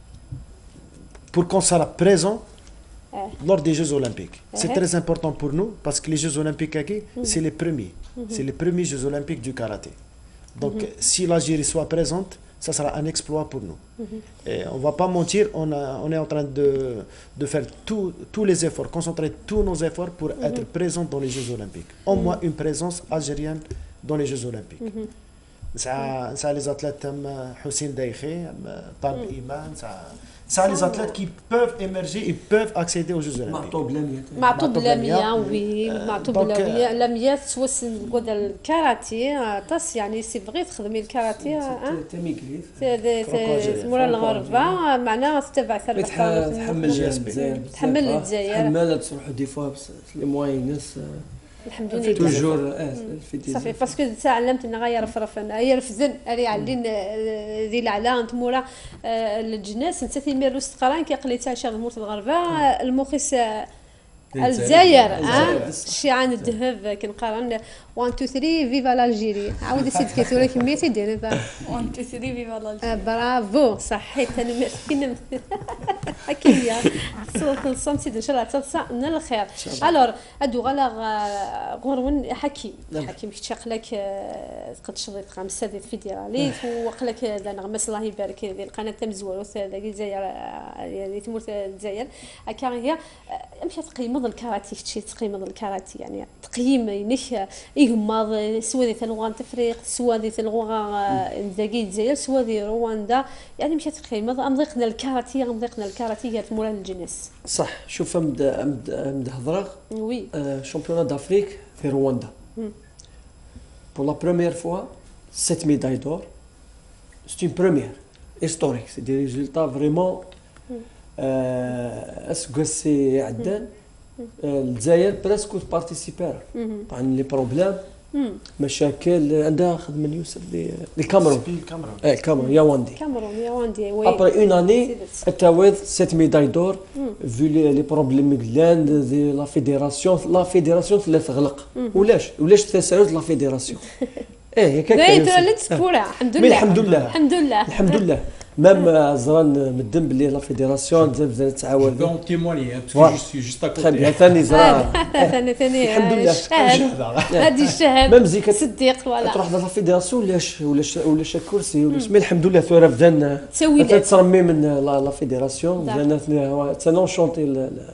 pour qu'on soit présent lors des Jeux Olympiques. C'est très important pour nous parce que les Jeux Olympiques c'est les premiers, c'est les premiers Jeux Olympiques du karaté. Donc si l'Algérie soit présente, ça sera un exploit pour nous. Et on ne va pas mentir, on, a, on est en train de, de faire tout, tous les efforts, concentrer tous nos efforts pour être présents dans les Jeux Olympiques. Au moins une présence algérienne dans les Jeux Olympiques. Ça, les athlètes comme Houssine Daïkhi, Talb Iman, ça, les athlètes qui peuvent émerger et peuvent accéder aux Jeux Olympiques. معطوب بالاميه وي معطوب بالاميه الاميه توسن قد الكاراتيه طاس يعني سي بغي تخدمي الكاراتيه تميكليف مورا الغربه معناها تتبع ثلاث تحمل الجزائر تحمل الجزائر تحمل تروح دي فوا لي موين ناس الحمد لله توجور صافي باسكو تعلمت ان غير فرفن هي رفزن اري علين ذي العلان تمورا الجناس نتا يميروا استقران كيقلي تاع شغل مورت الغربه المخيس الجزائر ها الشيعان الذهب كنقارن واحد اثنين ثلاثة فيفا لالجيري عاودي سيد كيتوري كميه تيدير واحد اثنين ثلاثة فيفا لالجيري برافو صحيت انا كنا هكايا خصوصا سيد ان شاء الله تصا من الخير الوغ ادو غلا غورون حكيم حكيم كيتشقلك قد شريت خمسه ديال الفيدراليت وقلك هذا نغمس الله يبارك هذه القناه تم زوالوث هذا الجزائر يعني تمور الجزائر هكا هي مشات تقييم الكاراتي شي تقييم الكاراتي يعني تقييم ينش يغمض سوا ديال لغه تفريق سوا ديال لغه داكي الجزائر سوا ديال رواندا يعني مشات تقييم امضيقنا الكاراتي امضيقنا الكاراتي مورا الجنس صح شوف نبدا نبدا هضره وي شامبيونات دافريك في رواندا pour la première fois sept médailles d'or c'est une première historique c'est des résultats vraiment اسكو عدان الجزائر براسكو بارتيسيبير طبعا لي بروبليم مشاكل عندها خدمه يوسف لي الكاميرون اه الكاميرون ياوندي كاميرون ياوندي وي ابري اون اني اتاوذ سيت ميداي دور في لي بروبليم كلاند دي لا فيديراسيون لا فيديراسيون لا تغلق ولاش ولاش تساوز لا فيديراسيون اه هي كاين الحمد لله الحمد لله الحمد لله الحمد لله مام زران مدن بلي لا فيديراسيون بزاف تعاون بون تيموني باسكو جو سوي جوست ا كوتي ثاني زرا ثاني ثاني الحمد لله هذه الشهاده ميم زي صديق ولا تروح لا فيديراسيون ولاش ولاش ولاش كرسي ولاش مي الحمد لله ثورة بدان تسوي ترمي من لا فيديراسيون بدان تنون شونتي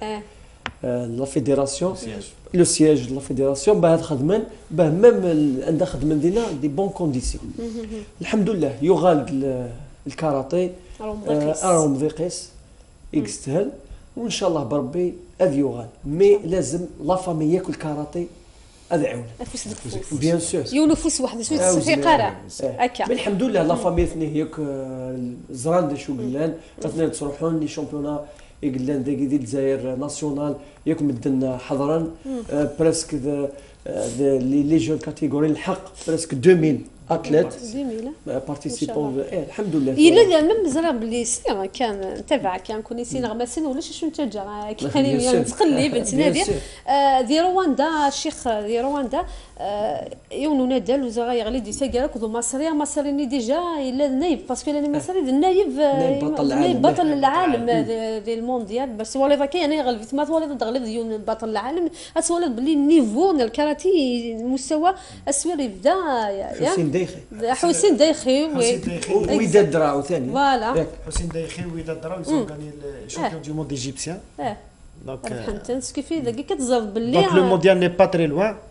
لا فيديراسيون لو سياج لا فيديراسيون باه خدمن باه ميم عندها خدمه دينا دي بون كونديسيون الحمد لله يغالد الكاراتي راهم ذيقيس يستاهل وان شاء الله بربي هذا يغال مي لازم لا فامي ياكل كاراتي هذا عاون بيان سور يونفوس واحد شويه في قرا هكا الحمد لله لا فامي ثني ياك زران شو قلان اثنين تروحون لي شامبيونا يقلان داكي ديال الجزائر ناسيونال ياك مدن حضرا بريسك لي جون كاتيجوري الحق بريسك ألفين اتليت بارتيسيبون الحمد لله الا ميم زرا بلي سي كان نتابع كان كوني سي نغمسين ولا شي نتاجا كان تقلب نتنادي دي رواندا الشيخ دي رواندا يونو نادال وزغا يغلي دي ساكاك ودو مصريه مصريني ديجا الا نايب باسكو انا مصري نايب نايب بطل العالم ديال المونديال بس ولا كاين يغلب ما ولد تغلب ديال بطل العالم اسولد بلي النيفو ديال الكاراتي المستوى اسوي يبدا حسين دايخي حسين دايخي ويداد دراو ثاني فوالا حسين دايخي ويداد دراو يسون غاني الشامبيون دو موند ايجيبسيان دونك فهمت كيفي داك كتزرب باللي دونك لو مونديال ني با تري لوان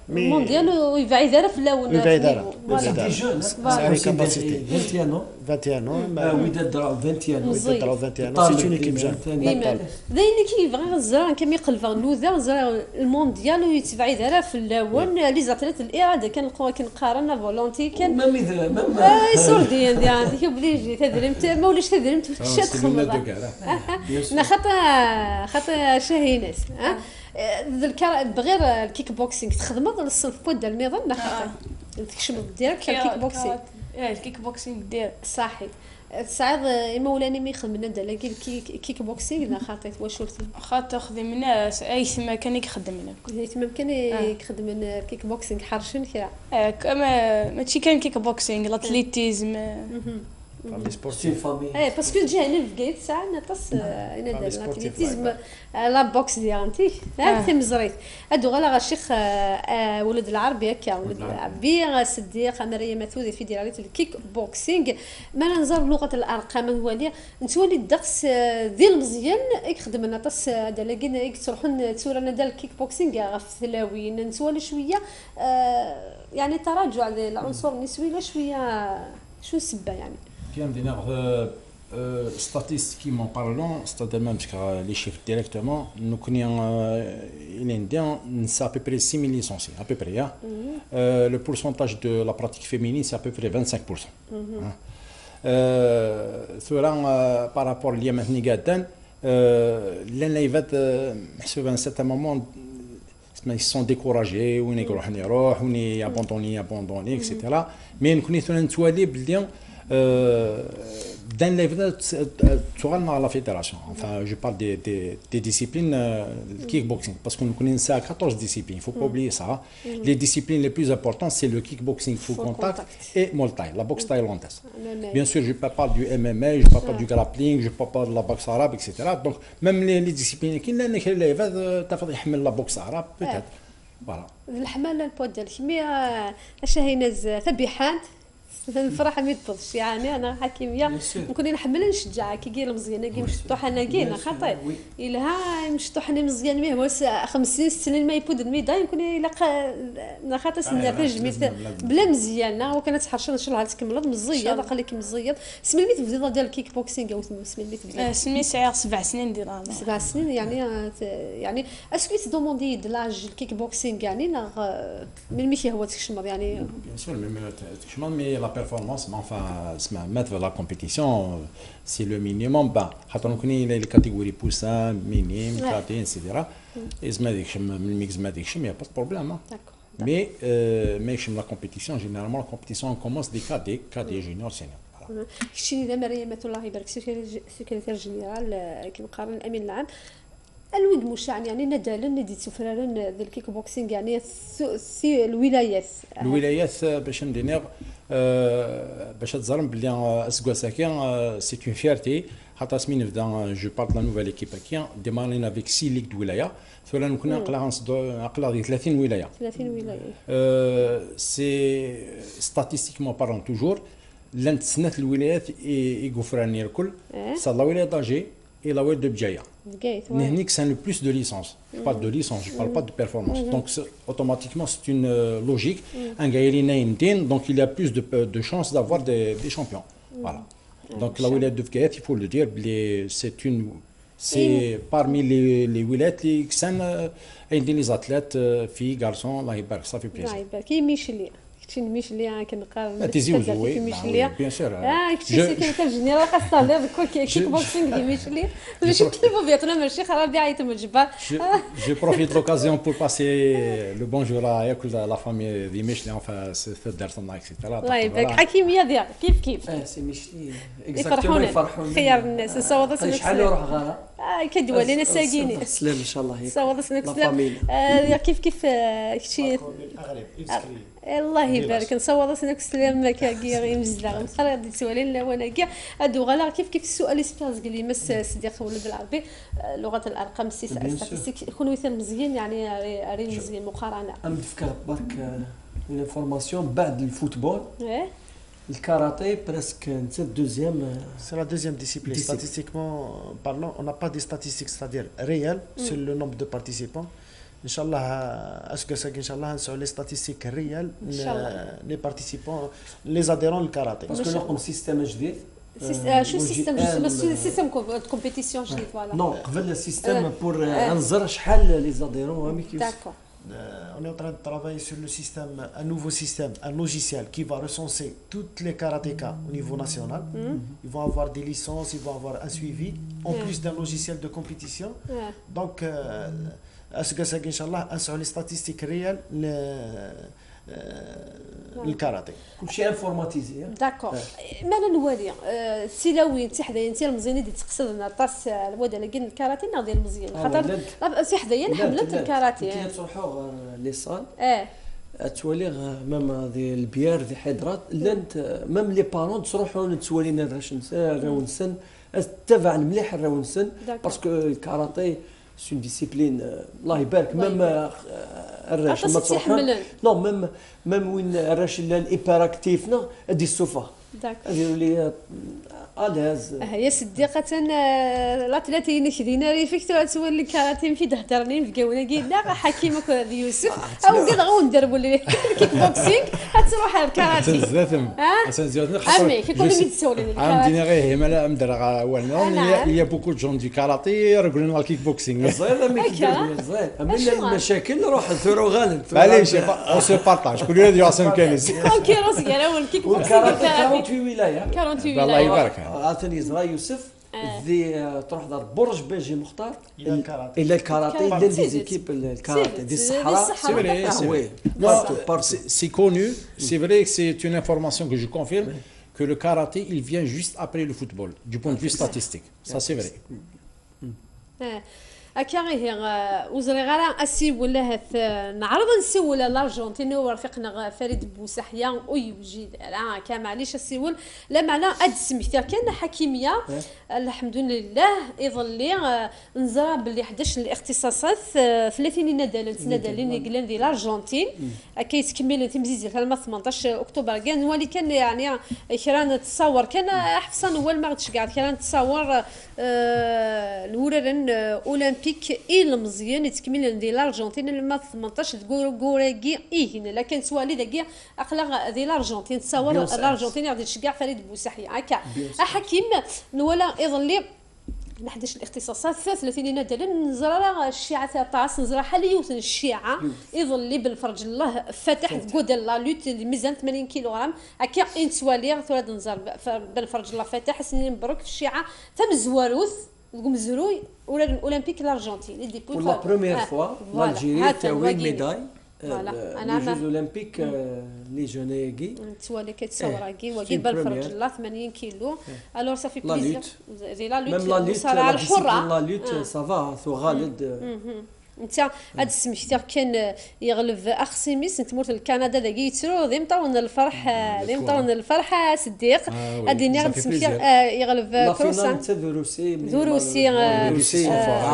المونديال ويبعي دارا في الاول يبعي دارا سيتي جون كاباسيتي vingt et un ans vingt et un ans وداد راه vingt et un ans وداد راه vingt et un ans سي اون ايكيب جون دايني كيبغي الزرع كم يقلب نوذا زرع المونديال ويتبعي دارا في الاول لي زاتليت الاراده كنلقاو كنقارن فولونتي كان ما مثل ما اي سوردي عندي عندي بليجي تدريمت ما وليش تدريمت شات خمر نا خطا خطا شاهينات ها الكار بغير الكيك بوكسينغ تخدموا الصنف بود الميضان لا خطا تكشم ديريكت الكيك بوكسينغ اه الكيك بوكسينغ دير صحيح سعيد مولاني ما يخدم لنا دالاكي الكيك بوكسينغ لا خاطيت واش ورتي خاطر تخدم لنا اي ثما كان يخدم لنا اي ثما كان يخدم لنا الكيك بوكسينغ حرشن كرا اه كما ماشي كان كيك بوكسينغ الاتليتيزم لي سبورتيف اي باسكو جا هنا في كايت ساعه نطس انا دار الاتليتيزم لا بوكس ديالتي ها ثم زريت هادو غلا الشيخ ولد العربي هكا ولد العربي صديق مريم مثوذي في ديالات الكيك بوكسينغ ما ننظر لغه الارقام هوالي نتولي الدقس ديال مزيان يخدم لنا طس هذا لاقينا تروحوا تصورنا ديال الكيك بوكسينغ في الثلاوين نتولي شويه يعني تراجع العنصر النسوي شويه شو السبه يعني Bien, euh, statistiquement parlant, c'est-à-dire même les chiffres directement, nous connaissons euh, l'Indien, c'est à peu près six mille licenciés, à peu près. Hein. Mm-hmm. euh, le pourcentage de la pratique féminine, c'est à peu près vingt-cinq pour cent. Mm-hmm. Hein. euh, euh, par rapport à l'Yemen Nigadan, l'Enlaïvat, à un certain moment, ils sont découragés, ou ils abandonnent, abandonnent, et cetera. Mais nous connaissons un dans les tournements à la fédération. Enfin, je parle des, des, des disciplines euh, kickboxing parce que nous connaissons ça à quatorze disciplines. Il ne faut pas oublier ça. Mm. Les disciplines les plus importantes, c'est le kickboxing full contact, contact et Muay Thai, la boxe thaïlandaise. Mm. Bien sûr, je ne parle pas du M M A, je ne parle pas du grappling, je ne parle pas de la boxe arabe, et cetera. Donc, même les, les disciplines qui n'ont pas la boxe arabe, peut-être. Voilà. الحمالة البود ديال الكيمياء شاهيناز ثبيحات الفرحه ما يتفضش يعني انا حكيميه نكون نحمل نشجع كي كاين مزيانه كي مشطوح انا كاين خاطر الها مشطوح انا مزيان ميه هو خمسين سنين ما يبود الميدان يكون الا خاطر سنه تجميت بلا مزيانه وكانت تحرشن ان شاء الله تكمل مزيان قال لك مزيان سميت في ديال الكيك بوكسينغ او سميت في سمي سعير سبع سنين ديال سبع سنين يعني يعني اسكو تدوموندي دلاج الكيك بوكسينغ يعني من ميكي هو تكشمر يعني بيان سور مي تكشمر مي لا performance, mais enfin, mettre la compétition, c'est le minimum. Ben, on connaît les catégories poussins, minimes, cadets, et cetera. Et le mix medic, il n'y a pas de problème. Hein. Mais, euh, mais la compétition, généralement, la compétition on commence des cadets, cadets, juniors, seniors. كشتيني دا مريم الله يبارك سكرتير جنرال كنقارن الامين العام الود مشاع يعني ندالن ندي سفرارن ذا الكيك بوكسينغ يعني في الولايات الولايات باش ندير باش تزرم بلي اسكواساكيا سي اون فيرتي حتى سمين بدا جو بارت لا نوفيل ايكيب كيا ديمارينا افيك سي ليغ دو ولايه ثم نكون نقلا نقلا دي ثلاثين ولايه ثلاثين ولايه سي ستاتيستيكمون بارون توجور لان سنه الولايات يغفراني الكل صار لا ولايه داجي et la web de Bjaya. Nehnik, c'est le plus de licences. Je parle de licence, je ne parle pas de performance. Mm-hmm. Donc, automatiquement, c'est une euh, logique. Mm-hmm. Un Gaïrina Indien, donc il y a plus de, de chances d'avoir des, des champions. Mm-hmm. Voilà. Donc, mm-hmm. la wilaya de Bjaya, il faut le dire, c'est une. C'est mm-hmm. parmi les, les wilayas qui sont des athlètes, filles, garçons, là, ça fait plaisir. كنتي نمشي ليها كنقارن تيزيوزو وي بيان سور اه كنتي سكرتير جينيرال خاصه لها كيك بوكسينغ اللي مشي ليه ماشي كتبوا بيعطونا ماشي خرا بيعيطوا من الجبال Je profite de l'occasion pour passer le bonjour à la famille de Micheli, enfin c'est درتنا et cetera. الله يبارك حكيميه ديالك كيف كيف اه سي ميشلي يفرحونا يفرحونا خيار الناس صوضت شحال روح غاره اه كدوا لينا ساقيني سلام ان شاء الله هيك صوضت لك سلام كيف كيف كشي الله يبارك نصوض لك السلام كاكي مزلا نخرج دي سؤالين لا وانا كاع هادو غلا كيف كيف السؤال سباز قال لي مس صديق ولد العربي لغه الارقام الستاتستيك يكون مثال مزيان يعني ري مزيان مقارنه ام تفكر برك لانفورماسيون بعد الفوتبول الكاراتيه برسك نتا دوزيام c'est la deuxième discipline statistiquement parlant on n'a pas des statistiques c'est-à-dire réelles sur le nombre de participants ان شاء الله اسكو ان شاء الله نسعوا لي ستاتيستيك ريال لي بارتيسيبون لي زاديرون للكاراتيه باسكو نقوم سيستم جديد. شو السيستم السيستم كومبيتيسيون جديد فوالا نو قبل السيستم بور انظر شحال لي زاديرون هامي كيف. داكور. On est en train de travailler sur le système, un nouveau système, un logiciel qui va recenser toutes les karatékas au niveau national. Mm. Ils vont avoir des licences, ils vont avoir un suivi, en mm. plus d'un logiciel de compétition. Mm. Donc, à ce que ça, Inch'Allah, sur les statistiques réelles, le, le karaté. كل شيء انفورماتيزي. داكور. مالا نوالي سيلاوي انت حدايا انت المزيان اللي تقصد نطاس الواد على كين الكاراتيه ناضي المزيان خاطر سي حدايا حملت الكاراتيه. كي تروحوا لي صال. اه. تولي مام هذه البيار ذي حضرات لانت مام لي بارون تروحوا نتولي راش راهو نسن تبع مليح راهو نسن باسكو الكاراتيه سي اون ديسيبلين الله يبارك مام الراش ما تروح نو مام مام وين الراش الاباراكتيفنا هذه الصفه هذه اللي الاز هي صديقه لا ثلاثه نشدينا ريفك تولي كاراتي في دهدرني بقاونا قلنا حكيمك يوسف او قد غو ندربوا الكيك بوكسينغ تروح الكاراتي زاتم حسن زياد عمي كي كل ميت تسولي عندنا غير هي مالا مدرغ والنا il y a beaucoup de gens du karaté يقولوا لنا الكيك بوكسينغ زين ما كيدير زين من المشاكل روح ثرو غالب معليش اون سو بارطاج كل واحد يعصم كانس اوكي راسك انا الكيك بوكسينغ ثمانية وأربعين ولايه ثمانية وأربعين الله يبارك عاطني زرا يوسف ذي تروح دار برج باجي مختار الى الكاراتيه الى دي زيكيب الكاراتيه دي الصحراء سي فري سي فري سي كونو سي فري سي اون انفورماسيون كو جو كونفيرم que le karaté il vient juste après le football du point de vue statistique ça c'est vrai. اكاغي وزري غالا اسي ولا هث نعرض نسول الارجنتين ورفيقنا فريد بوسحيا ويوجد راه كان معليش السيول لا معنى اد سميتها كان حكيميه الحمد لله يظل لي نزرى باللي حداش الاختصاصات ثلاثين نادال نادالين قلنا ديال الارجنتين كيتكمل تمزيز ثمنطاش اكتوبر كان ولي كان يعني كرا نتصور كان حفصه هو ما غاديش كاع كرا نتصور الوررن اولمبيك اي المزيان يتكمل ديال الارجنتين لما ثمنطاش كوراكي اي هنا لا كان سوالي داكيا اخلاق ديال الارجنتين تصور الارجنتين غادي تشجع فريد بوسحيا هكا حكيم ولا يظل لي حداش الاختصاصات ثلاثين نادال نزرى الشيعه تاع طاس نزرى حاليوت الشيعه يظل لي بالفرج الله فتح كود لا لوت اللي ميزان ثمانين كيلوغرام هكا انتوالي ثلاث نزر بالفرج الله فتح سنين مبروك في الشيعه ثم زواروث نقوم زروي ولا الاولمبيك الارجنتين اللي بور لا بروميير فوا الجيري تاوي ميداي انا جوز اولمبيك لي جونيغي توالي كتصور كي وكي بالفرج الله ثمانين كيلو الور صافي بليزير زي لا لوت المصارعه الحره لا لوت سافا ثو غالد انت هاد السميتي كان يغلب اخ سيميس نتمرت لكندا داكي يترو ذي مطون الفرح ذي مطون الفرح صديق هادي ني غاد السميتي يغلب كروسان روسي روسي روسي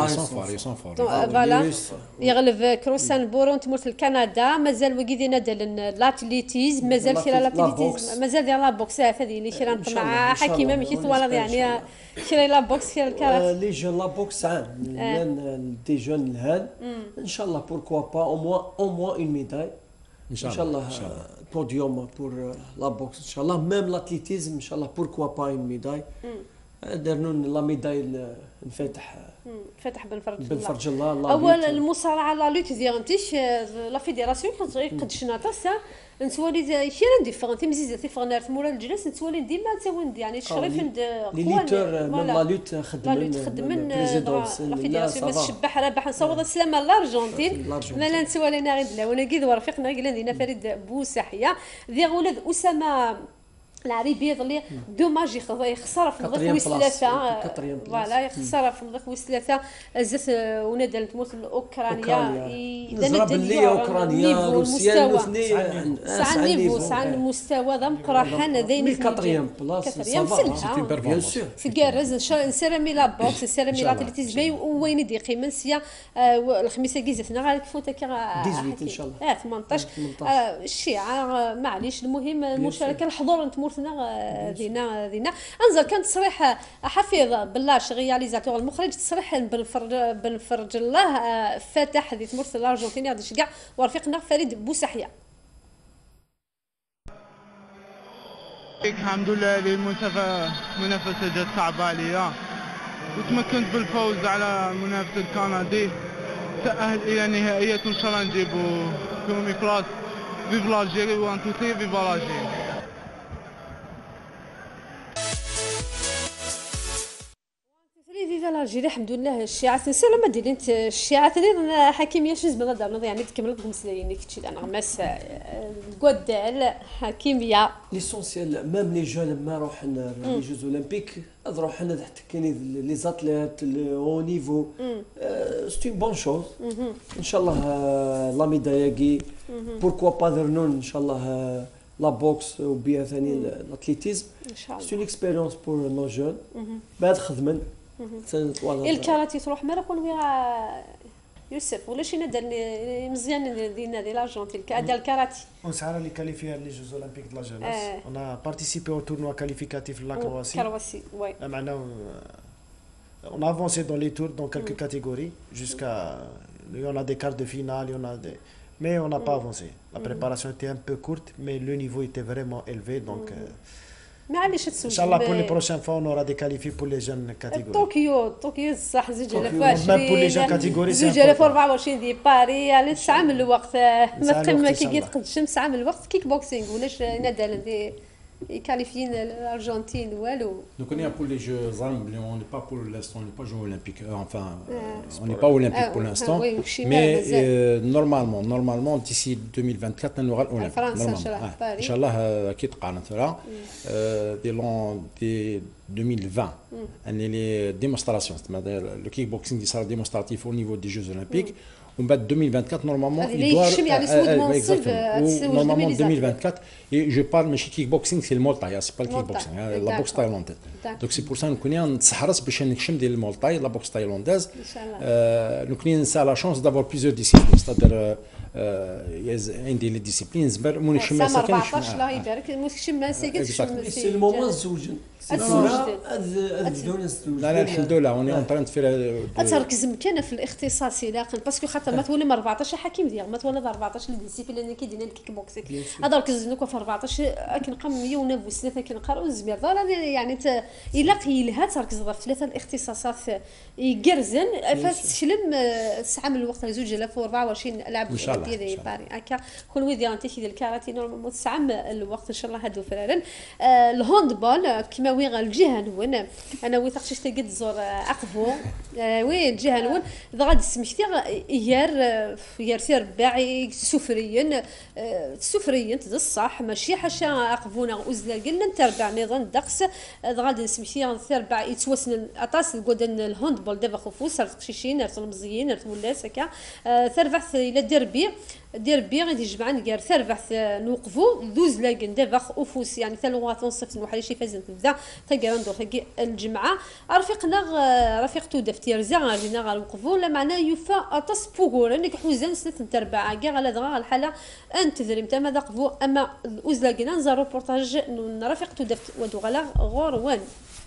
فوالا يغلب كروسان بورو نتمرت لكندا مازال وكيدي نادال الاتليتيز مازال كاين الاتليتيز مازال ديال لا بوكس هذه اللي كاين مع حكيمه ماشي طوال يعني كاين لا بوكس كاين الكارات لي جون لا بوكس عام دي جون الهان ان شاء الله بوركوا با او موان او موان اون ميداي ان شاء الله بوديوم بور لا بوكس ان شاء الله ميم لاتليتيزم ان شاء الله بوركوا با اون ميداي درنا لا ميداي نفتح فتح بالفرج الله بالفرج الله اول المصارعه لا لوت ديالتيش لا فيدراسيون قد شناطه نتولي كيرا ديفيرونت مزيزه تيفغنا مورا الجلاس نتولي ديما تاوند يعني الشريف عند ليتور من لا لوت خدم خدم لا فيدراسيون ما تشبح رابح نصوض السلامه الارجنتين مالا نتولينا غير لا وانا كي ورفيقنا قلنا لينا فريد بوسحيه ذي ولد اسامه العريبي يظل دوماج يخسر في مضيف وثلاثه فوالا يخسر في مضيف وثلاثه زات ونادال تموت الاوكرانيا نضرب اللي اوكرانيا روسيا الاثنين ساعه نيفو ساعه المستوى ذا مقرحان ذين كاتريام بلاصه سافا بيان سور في كارز نسرمي لا بوكس نسرمي لا تلفزيون وين دي قيمنسيا الخميسه كيزتنا غير كفوت هكا ثمانية عشر ان شاء الله اه ثمنطاش الشيعه معليش المهم المشاركه الحضور نتمرت تمورتنا دينا دينا انزل كان تصريح حفيظ بلاش رياليزاتور المخرج تصريح بنفرج بنفرج الله فتح ذي تمورت الارجنتيني غادي يشجع ورفيقنا فريد بوسحيه. الحمد لله المنافسه منافسه جات صعبه عليا وتمكنت بالفوز على المنافس الكندي تأهل الى نهائيات وان شاء الله نجيبو برومي بلاص. فيف لاجيري وان تو سي فيف لاجيري. فيفا لاجيري الحمد لله الشيعات نسى لما ديري انت الشيعات اللي حكيميه شي زبنه دار يعني تكمل لكم مسلايين كتشي انا غمس الكودال حكيميه ليسونسيال ميم لي جون لما روحنا لي جوز اولمبيك روحنا تحت كاين لي زاتليت او نيفو سي اون بون شوز ان شاء الله لا ميداياكي بوركوا با درنون ان شاء الله لا بوكس وبيها ثاني الاتليتيزم ان شاء الله سي اون اكسبيريونس بور نو جون بعد خدمن الكاراتي تروح مرة قول يوسف ولا شي نادر مزيان دينا ديال الارجنتين ديال الكاراتي ونسعى لي كاليفيا لي جوز اولمبيك د لا جونيس انا بارتيسيبي او تورنوا كاليفيكاتيف لا كرواسي كرواسي وي معنا on a avancé dans les tours dans quelques catégories jusqu'à il y en a des quarts de finale il y en a des mais on n'a pas avancé la préparation était un peu courte mais le niveau était vraiment élevé donc معليش تسوق ان شاء الله pour les prochaines fois on aura des qualifiés pour les jeunes catégories. طوكيو طوكيو صح زوج ألف وعشرين pour les jeunes catégories زوج ألف وأربعة وعشرين دي باري يعني تسعة من الوقت ما تقيم كي تقد الشمس ساعه من الوقت كيك بوكسينغ ولاش نادال دي يكاليفيين الارجنتين والو. Donc on est pour les Jeux Olympiques, on n'est pas pour l'instant, on n'est pas Jeux Olympiques. Enfin, on n'est pas olympique pour l'instant. Mais normalement, normalement d'ici deux mille vingt-quatre, on aura l'Olympique. Normalement, Inch'Allah, أكيد قاعدة ترى دي لون دي deux mille vingt. On est les démonstrations, c'est-à-dire le kickboxing qui sera démonstratif au niveau des Jeux Olympiques. ومن بعد deux mille vingt-quatre normalement il doit normalement deux mille vingt-quatre et je parle ماشي كيك بوكسينغ سي المولتاي سي با الكيك بوكسينغ لا بوكس تايلانديز دونك سي بور سا نكوني نتسحرس باش نكشم ديال المولتاي لا بوكس تايلانديز نكوني نسى لا شونس دافوار بليزيور ديسيبلين ستادير عندي لي ديسيبلين زبر مون نشم ساكن أربعطاش الله يبارك المشم ساكن سي المومون زوجن لا لا الحمد لله اوني اون تران فير تركز مكانه في الاختصاصي لاقل باسكو خاطر ما تولي من أربعطاش حكيم ديال ما تولي أربعطاش لي ديسيبلين اللي كيديرنا الكيك بوكسينغ هذا ركز نكو في أربعطاش كنقام مية ونافوس ثلاثه كنقراو الزمير يعني الا قيلها تركز في ثلاثه الاختصاصات يقرزن فتشلم تسعه من الوقت زوج ألف وأربعة وعشرين لعب ديال باري هكا كل ويدي انت ديال الكاراتي نورمالمون تسعه من الوقت ان شاء الله هادو فرارن الهاندبول كما وين الجهه نون انا وي ثقتش تقد زور عقبو وي الجهه نون غادي سمحتي يار يار ترباعي سفريا سفريا تصح ماشي حاشا عقبونا وزلا قلنا تربع نظام دقس غادي سمحتي تربع يتوسن اطاس الكودن الهاندبول دابا خفوس رقشيشين رتم مزيين رتم ولاس هكا تربع الى ديربي ديربي غادي يجمع نقار تربع نوقفو دوز لاكن دابا اوفوس يعني ثلو تنصف نوحل شي فازن تبدا تقراندو تقي الجمعه رفيقنا رفيقتو دفتير زا غادينا غنوقفو لا معناه يفا اطاس بوغور انك حوزان سنه تربع كاع على دغا الحاله انت ذري متى ما دقفو اما اوزلاكنا نزار ريبورتاج رفيقتو دفت ودو غلا غوروان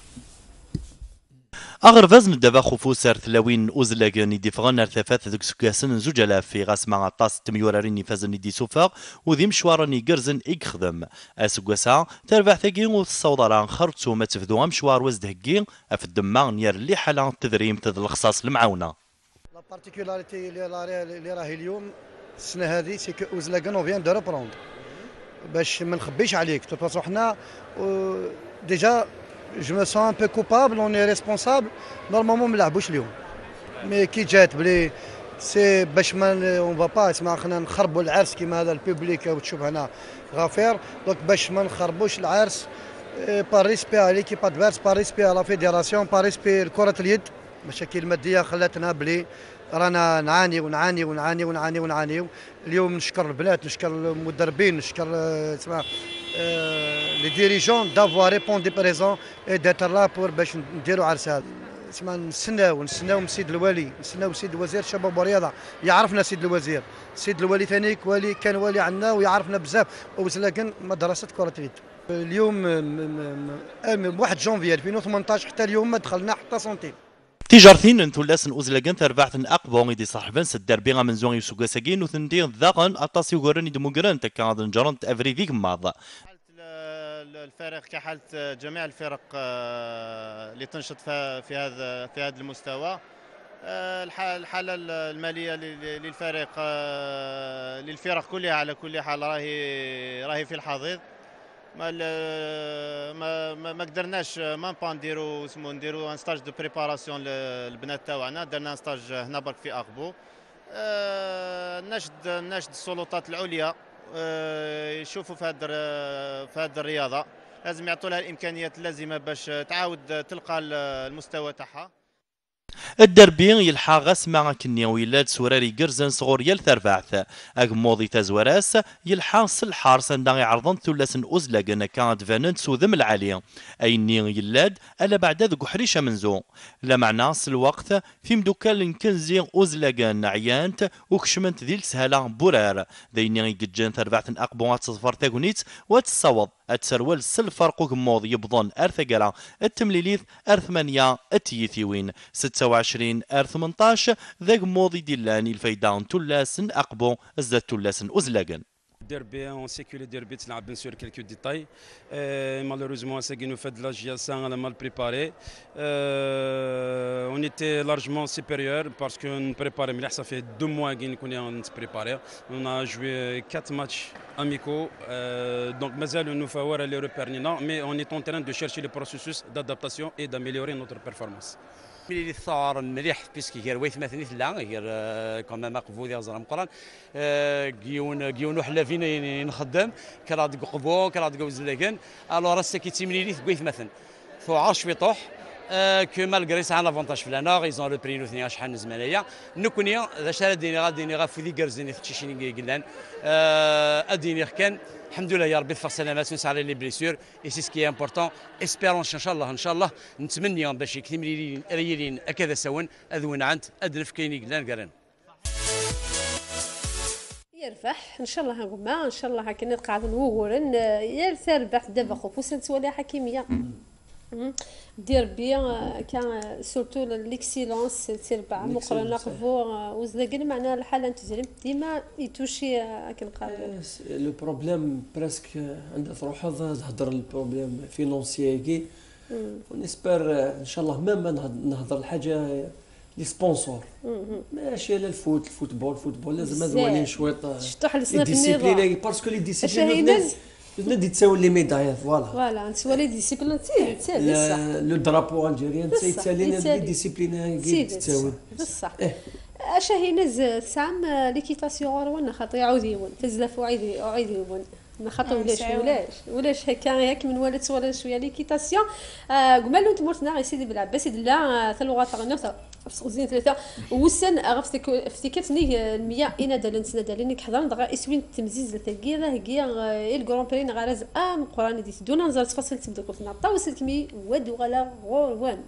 أغر وزن دابا خفو سار ثلاوين أوزلاكن يدي فغان ارتفات ذوك سكاسن زوج آلاف في غاس مع طاس تميورارين فازن يدي سوفاق وذي مشوارني قرزن إكخدم أسكواسا تربع ثقي والصوضران خرطو ما تفذوها مشوار وزد هكي في الدماغ نير اللي حالا تذريم تذ الخصاص المعاونة. لا بارتيكولاريتي اللي راهي اليوم السنة هذه سي كو أوزلاكن أون فيان دو ريبروندر باش ما نخبيش عليك تو حنا ديجا je me sens un peu coupable, on est responsable. Normalement, on ne l'a pas. Mais qui jette, c'est Bachman, on ne va pas, c'est maintenant خربوا العرس كما هذا الببليك وتشوف هنا غافير donc باش ما نخربوش العرس par respect à l'équipe adverse, par respect à la fédération, par respect لكرة اليد. المشاكل المادية خلاتنا بلي رانا نعاني ونعاني ونعاني ونعاني ونعاني. اليوم نشكر البلاد، نشكر المدربين، نشكر اسمع les dirigeants d'avoir répondu présent et d'être là pour باش نديروا عرس هذا. اسمها نستناو نستناو من السيد الوالي، نستناو السيد الوزير الشباب والرياضه، يعرفنا السيد الوزير، السيد الوالي ثاني والي كان والي عندنا ويعرفنا بزاف، وزلقن مدرسه كره اليد. اليوم من واحد جونفي ألفين وثمنطاش حتى اليوم ما دخلنا حتى سنتيم. تجارتين انتولاسن اوزلاجن تربعتن اقبون دي صاحبان سدربيغا من زوغي سوغاساكين وثندين ذاقن اطاسي وغرني دموغران تكادن جرنت افري فيك ماض. الفريق كحالة جميع الفرق اللي تنشط في هذا في هذا المستوى. الحالة المالية للفريق للفرق كلها على كل حال راهي راهي في الحضيض. ما ما ما قدرناش ما با نديرو اسمو نديرو ان ستاج دو بريباراسيون للبنات تاعنا، درنا ان ستاج هنا برك في اغبو. ناشد ناشد السلطات العليا يشوفوا في هذه في هذه الرياضه، لازم يعطوا لها الامكانيات اللازمه باش تعاود تلقى المستوى تاعها. الدربي يلحق غسمة كنيا ويلاد سوراري قرزن صغور يل ثربعث أقموضي تزوراس يلحق سلحار سندان يعرضن ثلثن أزلقن كانت فاننت سوذم العالية أي نيغ يلاد ألا بعد ذو حريشة منزو لا معنى الوقت في مدوكال كنزي أزلقن عيانت وكشمنت ذيل سهلا برار ذي نيغ يقجن ثربعثن أقبوات صفر تاغونيت واتتصوض أتسرول سلفرق قموض يبضن أرثقلا التمليليث أرثمانيا التيثيوين ستة وعشرين ار ثمنطاش ذاك موضي ديلاني الفيدان تلاسن اقبو ازداد تلاسن ازلاقن. Derby, on sait que le derby, tu as bien sûr quelques détails. Euh, malheureusement, c'est que nous fait de la G S A, on a mal préparé. Euh, on était largement supérieur parce qu'on préparait, mais là, ça fait deux mois qu'on est préparé. On a joué quatre matchs amicaux. Euh, donc, mais nous faut avoir les repères, mais on est en train de chercher le processus d'adaptation et d'améliorer notre performance. ملي الثار مليح بيسكي غير ويث مثني لا غير كما ما قبو ديال زرم قران كيون كيون حلافين نخدم كرا دق قبو كرا دق وزلاكن الو راه ساكي ملي ويث مثلا ثو عرش في طوح كو مالغري سان لافونتاج فلانا غيزون لو بري نو ثنيا شحال زمانيه نكوني ذا شرا ديني غاديني غافودي كرزيني تشيشيني قلان اديني كان الحمد لله يا ربي تفرح سلامات ونسى على لي بليسيور اي سي سكي امبورطون اسبيرونس ان شاء الله ان شاء الله نتمنى باش يكتملين ريالين هكذا سون اذون عند ادنف كايني قلان قران يربح ان شاء الله هما ان شاء الله هكا قاعد نوغورن يربح دابا خو فوسنت ولا حكيميه دير بيان كان سورتو ليكسيلونس تربع مقرنه قبو وزلاقن معناها الحاله نتجرب ديما يتوشي كنقال لو بروبليم بريسك عند تروح تهضر البروبليم فينونسيي ونسبر ان شاء الله ميم نهضر الحاجه لي سبونسور ماشي على الفوت الفوتبول الفوتبول لازم مزوالين شويه شطح لسنا في النظام باسكو لي ديسيبلين بدنا تساوي لي ميدايات فوالا فوالا نسوا لي ديسيبلين تي تي بصح لو درابو الجيريان تسالينا لي ديسيبلين كي تساوي بصح اش هي نز سام ليكيتاسيون وانا خاطر يعاوديون تزلف وعيدي وعيديون ما خاطر ولاش ولاش ولاش هكا ياك من ولات صوره شويه ليكيتاسيون قمالو تمرتنا غير سيدي بالعباس لا ثلغه تاعنا فسوزين ثلاثه وسن عرفتك افتكرتني المية انا دالن سنه دالني حضرنا دغا اسوين تمزيز لتاكيره هي الكرون برين غارز ام قران دي دونا نزار تفاصيل تبدا كنا طاوسلت مي ودو غلا غوان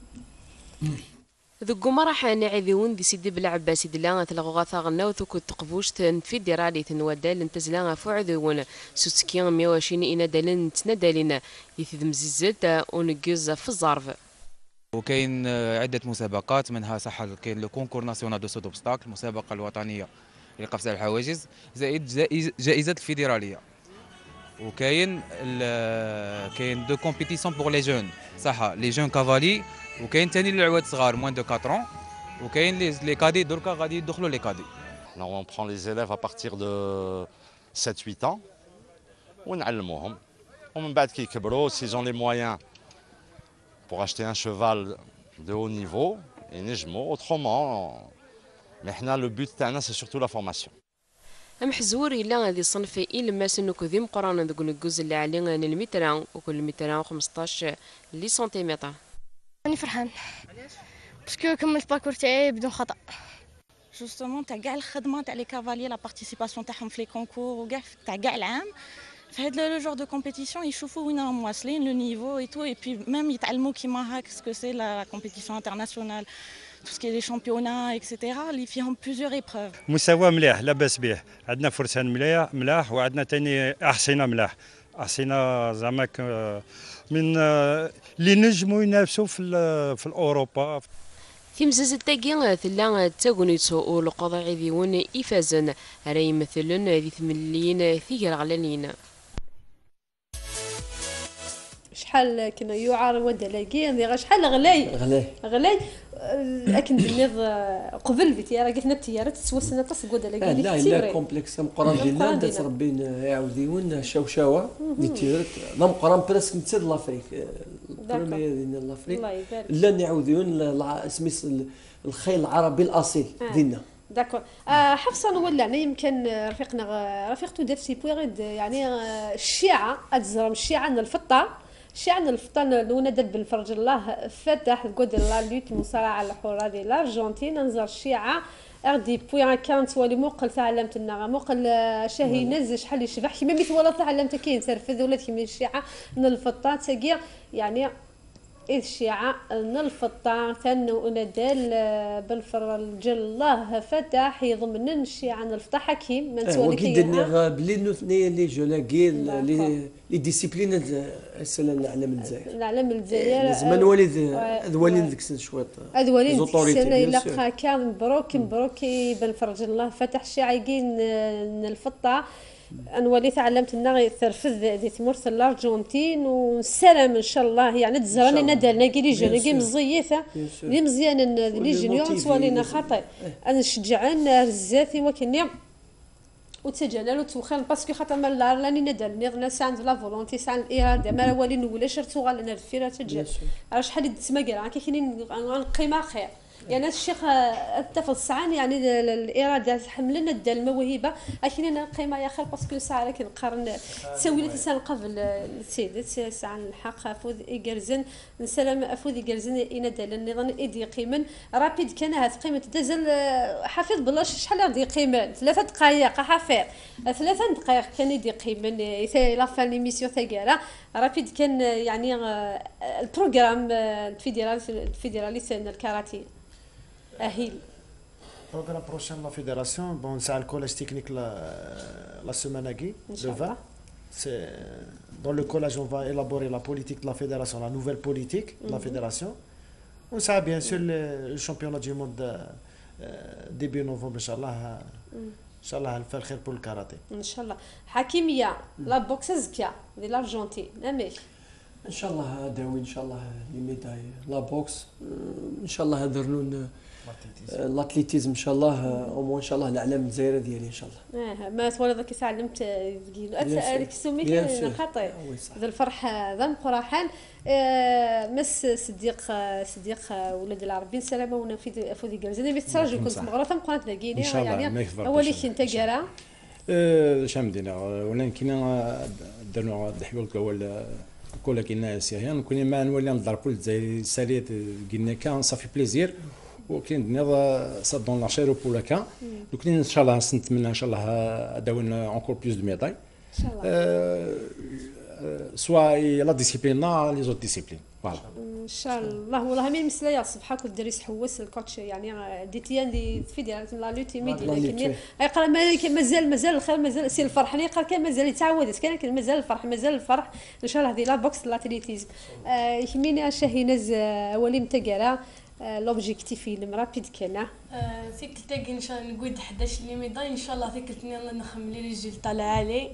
ذو راح نعذيون دي سيدي بالعباس دلا تلغوا ثغنا وثوك تقبوش في ديرالي تنودال انتزلا فعذون سوتسكيان مية وعشرين إنا دالن تندالين يثدم زيزات ونجز في الظرف. وكاين عدة مسابقات منها صح كاين لو كونكور ناسيونال دو سود اوبستاكل المسابقة الوطنية لقفز الحواجز زائد جائزة الفيدرالية. وكاين كاين دو كومبيتيسيون بور لي جون صح لي جون كافالي وكاين ثاني للعواد صغار موان دو quatre ans وكاين لي لي كادي دركا غادي يدخلوا لي كادي. On prend les élèves à partir de sept huit ans ونعلموهم ومن بعد كي يكبروا s'ils ont les moyens pour acheter un cheval de haut niveau ينجموا autrement mais حنا le but تاعنا c'est surtout la formation. أم حزور إلا هذه صنفي إلا ما سنوك ذي مقران ذوك الجزء اللي علينا المتران وكل متران وخمسطاش لي سنتيمتر. راني فرحان باسكو كملت باكور تاعي بدون خطأ. جوستومون تاع كاع الخدمه تاع لي كافاليي لا بارتيسيباسيون تاعهم في لي كونكور وكاع تاع كاع العام في هذا لو جور دو كومبيتيسيون يشوفوا وين راهم واصلين لو نيفو اي تو اي بي ميم يتعلموا كيما هاك سكو سي لا كومبيتيسيون انترناسيونال تو سكي لي شامبيونا اكسيتيرا اللي فيهم بليزيور ايبروف. مستوى مليح لاباس به، عندنا فرسان مليح ملاح وعندنا ثاني احصنه ملاح، احصنه زعما من اللي نجموا ينافسوا في في الاوروبا. في مزاز التاقي ثلا تاغونيتو ولقضاء عذيون إفازن راه يمثلن ذي ثملين ثيغر غلالين. شحال كنا يعار ودلاقي اللي شحال غلاي غلاي غلاي لكن بالنظ قبل بيتي راه قلنا التيارات تسوسنا تص ودلاقي لا لا كومبلكس مقران ديالنا دا تربين يعاوديون شوشاوه ديال لا مقران بريسك نتسد لافريك البروميير ديال لافريك لا نعاوديون سميس الخيل العربي الاصيل ديالنا. داكور آه حفصه نولعنا يمكن رفيقنا رفيقتو دار سي بوغيد يعني الشيعه اتزرم الشيعه من الفطه الشيعه الفطه لونا دار بن فرج الله فتح قد لا لوت المصارعه الحره ديال الارجنتين نزر الشيعه اردي بوين كانت ولي موقل تعلمت النغمه موقل شاهي نز شحال يشبح كيما مثل ولا تعلمت كاين ترفذ ولات كيما الشيعه من الفطه تاقي يعني إذ الشيعة نلفطا ثنو ندال بالفرج الله فتح يضمن الشيعة نلفطا حكيم من سوالي كيما بلي نثني لي جولاكي لي لي ديسيبلين السنه العالم الجزائر العالم الجزائر زمان وليد ذوالين ديك شويط ذوالين السنه الا كان مبروك مبروك بالفرج الله فتح الشيعيين نلفطا انا وليت تعلمت النغي ترفذ ذي تمرث الارجنتين والسلام ان شاء الله يعني تزراني ندالنا كي جوني مزيته اللي مزيان لي جونيور سوالينا خطي انا نشجعن رزاتي وكني وتجلل وتوخل باسكو خاطر ما لا راني ندال نضنا ساند لا فولونتي ساند الاراده ما والي ولا شرتو غالنا الفيره تجل راه شحال تسمى كاع كاينين نقيمه خير يعني الشيخ الطفل السعان يعني الاراده حملنا الدال الموهبه اكيد قيمه يا خير باسكو ساعه لكن نقارن تسوي لي تسال قبل السيد ساعه الحق فوز ايغرزن نسلم فوز ايغرزن ان دال النظام ايدي قيمن رابيد كان هذه قيمه تدزل حفيظ بالله شحال غادي قيمه ثلاثه دقائق حفيظ ثلاثه دقائق كان يدي قيمن لا فان ليميسيون ثقاله رابيد كان يعني البروغرام الفيدرالي الفيدرالي الكاراتيه أهيل. Programme prochain de la fédération, bon, c'est le collège technique la, la semaine à Guy, le vingt. C'est, dans le collège, on va élaborer la politique de la fédération, la nouvelle politique de la fédération. On sait bien sûr le, le championnat du monde euh, début novembre, Inch'Allah. Inch'Allah, on va faire le pour le karaté. Inch'Allah. Hakimia, la boxe zkia de l'Argentine, نعم. ان شاء الله داوي ان شاء الله لي ميداي لا بوكس ان شاء الله هذرنون الاتليتيزم ان شاء الله او ان شاء الله الاعلام الجزائريه ديالي ان شاء الله. اه ما تولى ذاك تعلمت هذيك سميتي خطير ذا الفرح ذا مقراحان مس صديق صديق ولاد العربيين سلامه ونا في فودي كرزاني بيتسراج كنت مغرفه مقرات لاقيني يعني اولي كنت كرا شامدينا ولكن درنا الحيول الاول كل كنا سيريان كنا ما نولي نضربوا الجزائر ساليت قلنا كان صافي بليزير وكاين نضا صدون لاشيرو بولا كان دونك ان شاء الله نتمنى ان شاء الله داونا اونكور بلوس دو ميداي ان شاء الله سوا لا ديسيبلين لي زوت ديسيبلين فوالا ان شاء الله والله مين مسلا يا صبحا كنت دريس حوس الكوتش يعني ديتيان دي فيديال لا لوتي ميدي لكن يقرا مازال مازال الخير مازال سي الفرح يقرا كان مازال يتعود كان مازال الفرح مازال الفرح ان شاء الله هذه لا بوكس لاتليتيزم يهمني شاهيناز ولي متقرا لوبجيكتيف فيلم رابيد كان ثيك تاقي ان شاء الله نقول إحدى عشر لي ميداي ان شاء الله ثيك تنين نخملي لي الجيل طالع عليه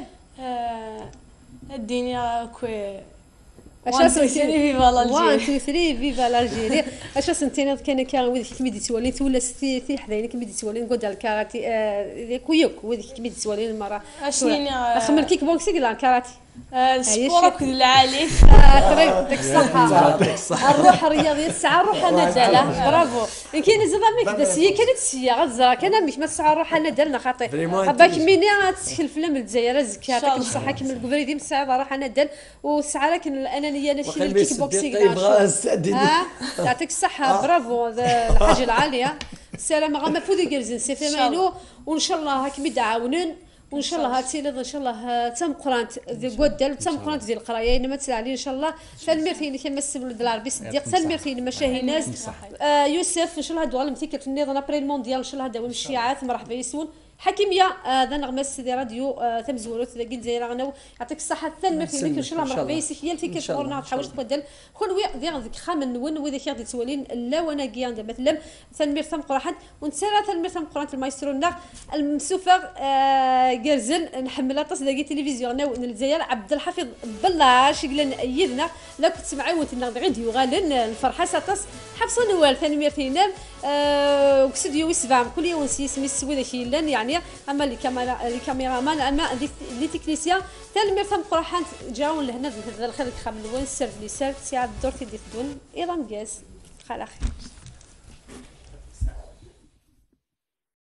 اه الدنيا كوي واحد اثنين فيفا الجيري ثلاثة فيفا الجيري اش سنتين كان كان وديك كميدي تولي تولى ستي حدايا كميدي تولي نقول الكاراتي كويوك وديك كميدي تولي المره اشني خمم كيك بوكسينغ لا كاراتي السبور كل عالي تريك ديك الصحه الروح الرياضيه الساعه روح انا داله برافو كاين زعما ميك هي كانت سيا غزرا كان ميك ما الساعه روح انا دالنا خاطي باك ميني تسكل فيلم الجزائر الزكاه ديك الصحه كيما القبري ديما الساعه روح انا دال والساعه لكن الانانيه انا شي الكيك بوكسينغ ها يعطيك الصحه برافو الحاجه العاليه السلامه غا ما فودي كرزن سي فيمينو وان شاء الله هاك ميدعاونن وان شاء الله هاتيلد ان شاء الله تم قرانت ذي قدل تم قرانت ذي القرايه انما تسالي ان شاء الله تنمرتين كما السبل ديال العربي صديق تنمرتين مشاهي ناس آه يوسف ان شاء الله دوال مثيك في النظام ابري المونديال ان شاء الله دوام الشيعات مرحبا يسون حكيميه هذا نغمه سيدي راديو تم زورو ذاك الجزائر انا يعطيك الصحه تنمرتين ان شاء الله مرحبا يسك هي الفكره تورنا تحاول تبدل كل وي ديال ذيك خامن نون وذا كي غادي تولين لا وانا كيان مثلا تنمير تم قراحت ونتسرى تنمير تم قرات المايسترو النار المسوفر كرزن نحمل طاس داكي تلفزيون الجزائر عبد الحفيظ بلاش قلنا ايدنا لا كنت تسمعي وانت غادي يغالن الفرحه ساطس حفصه نوال تنمير فينا وكسديو يسفام كل يوم سمي سوي ذاك لان يعني اما لي كاميرا لي كاميرامان اما لي تكنيسيان تنمير تم قراحت جاون لهنا في هذا الخير خام وين السيرف لي سيرف سي عاد الدور تيدي تدون ايضا مقاس خلاص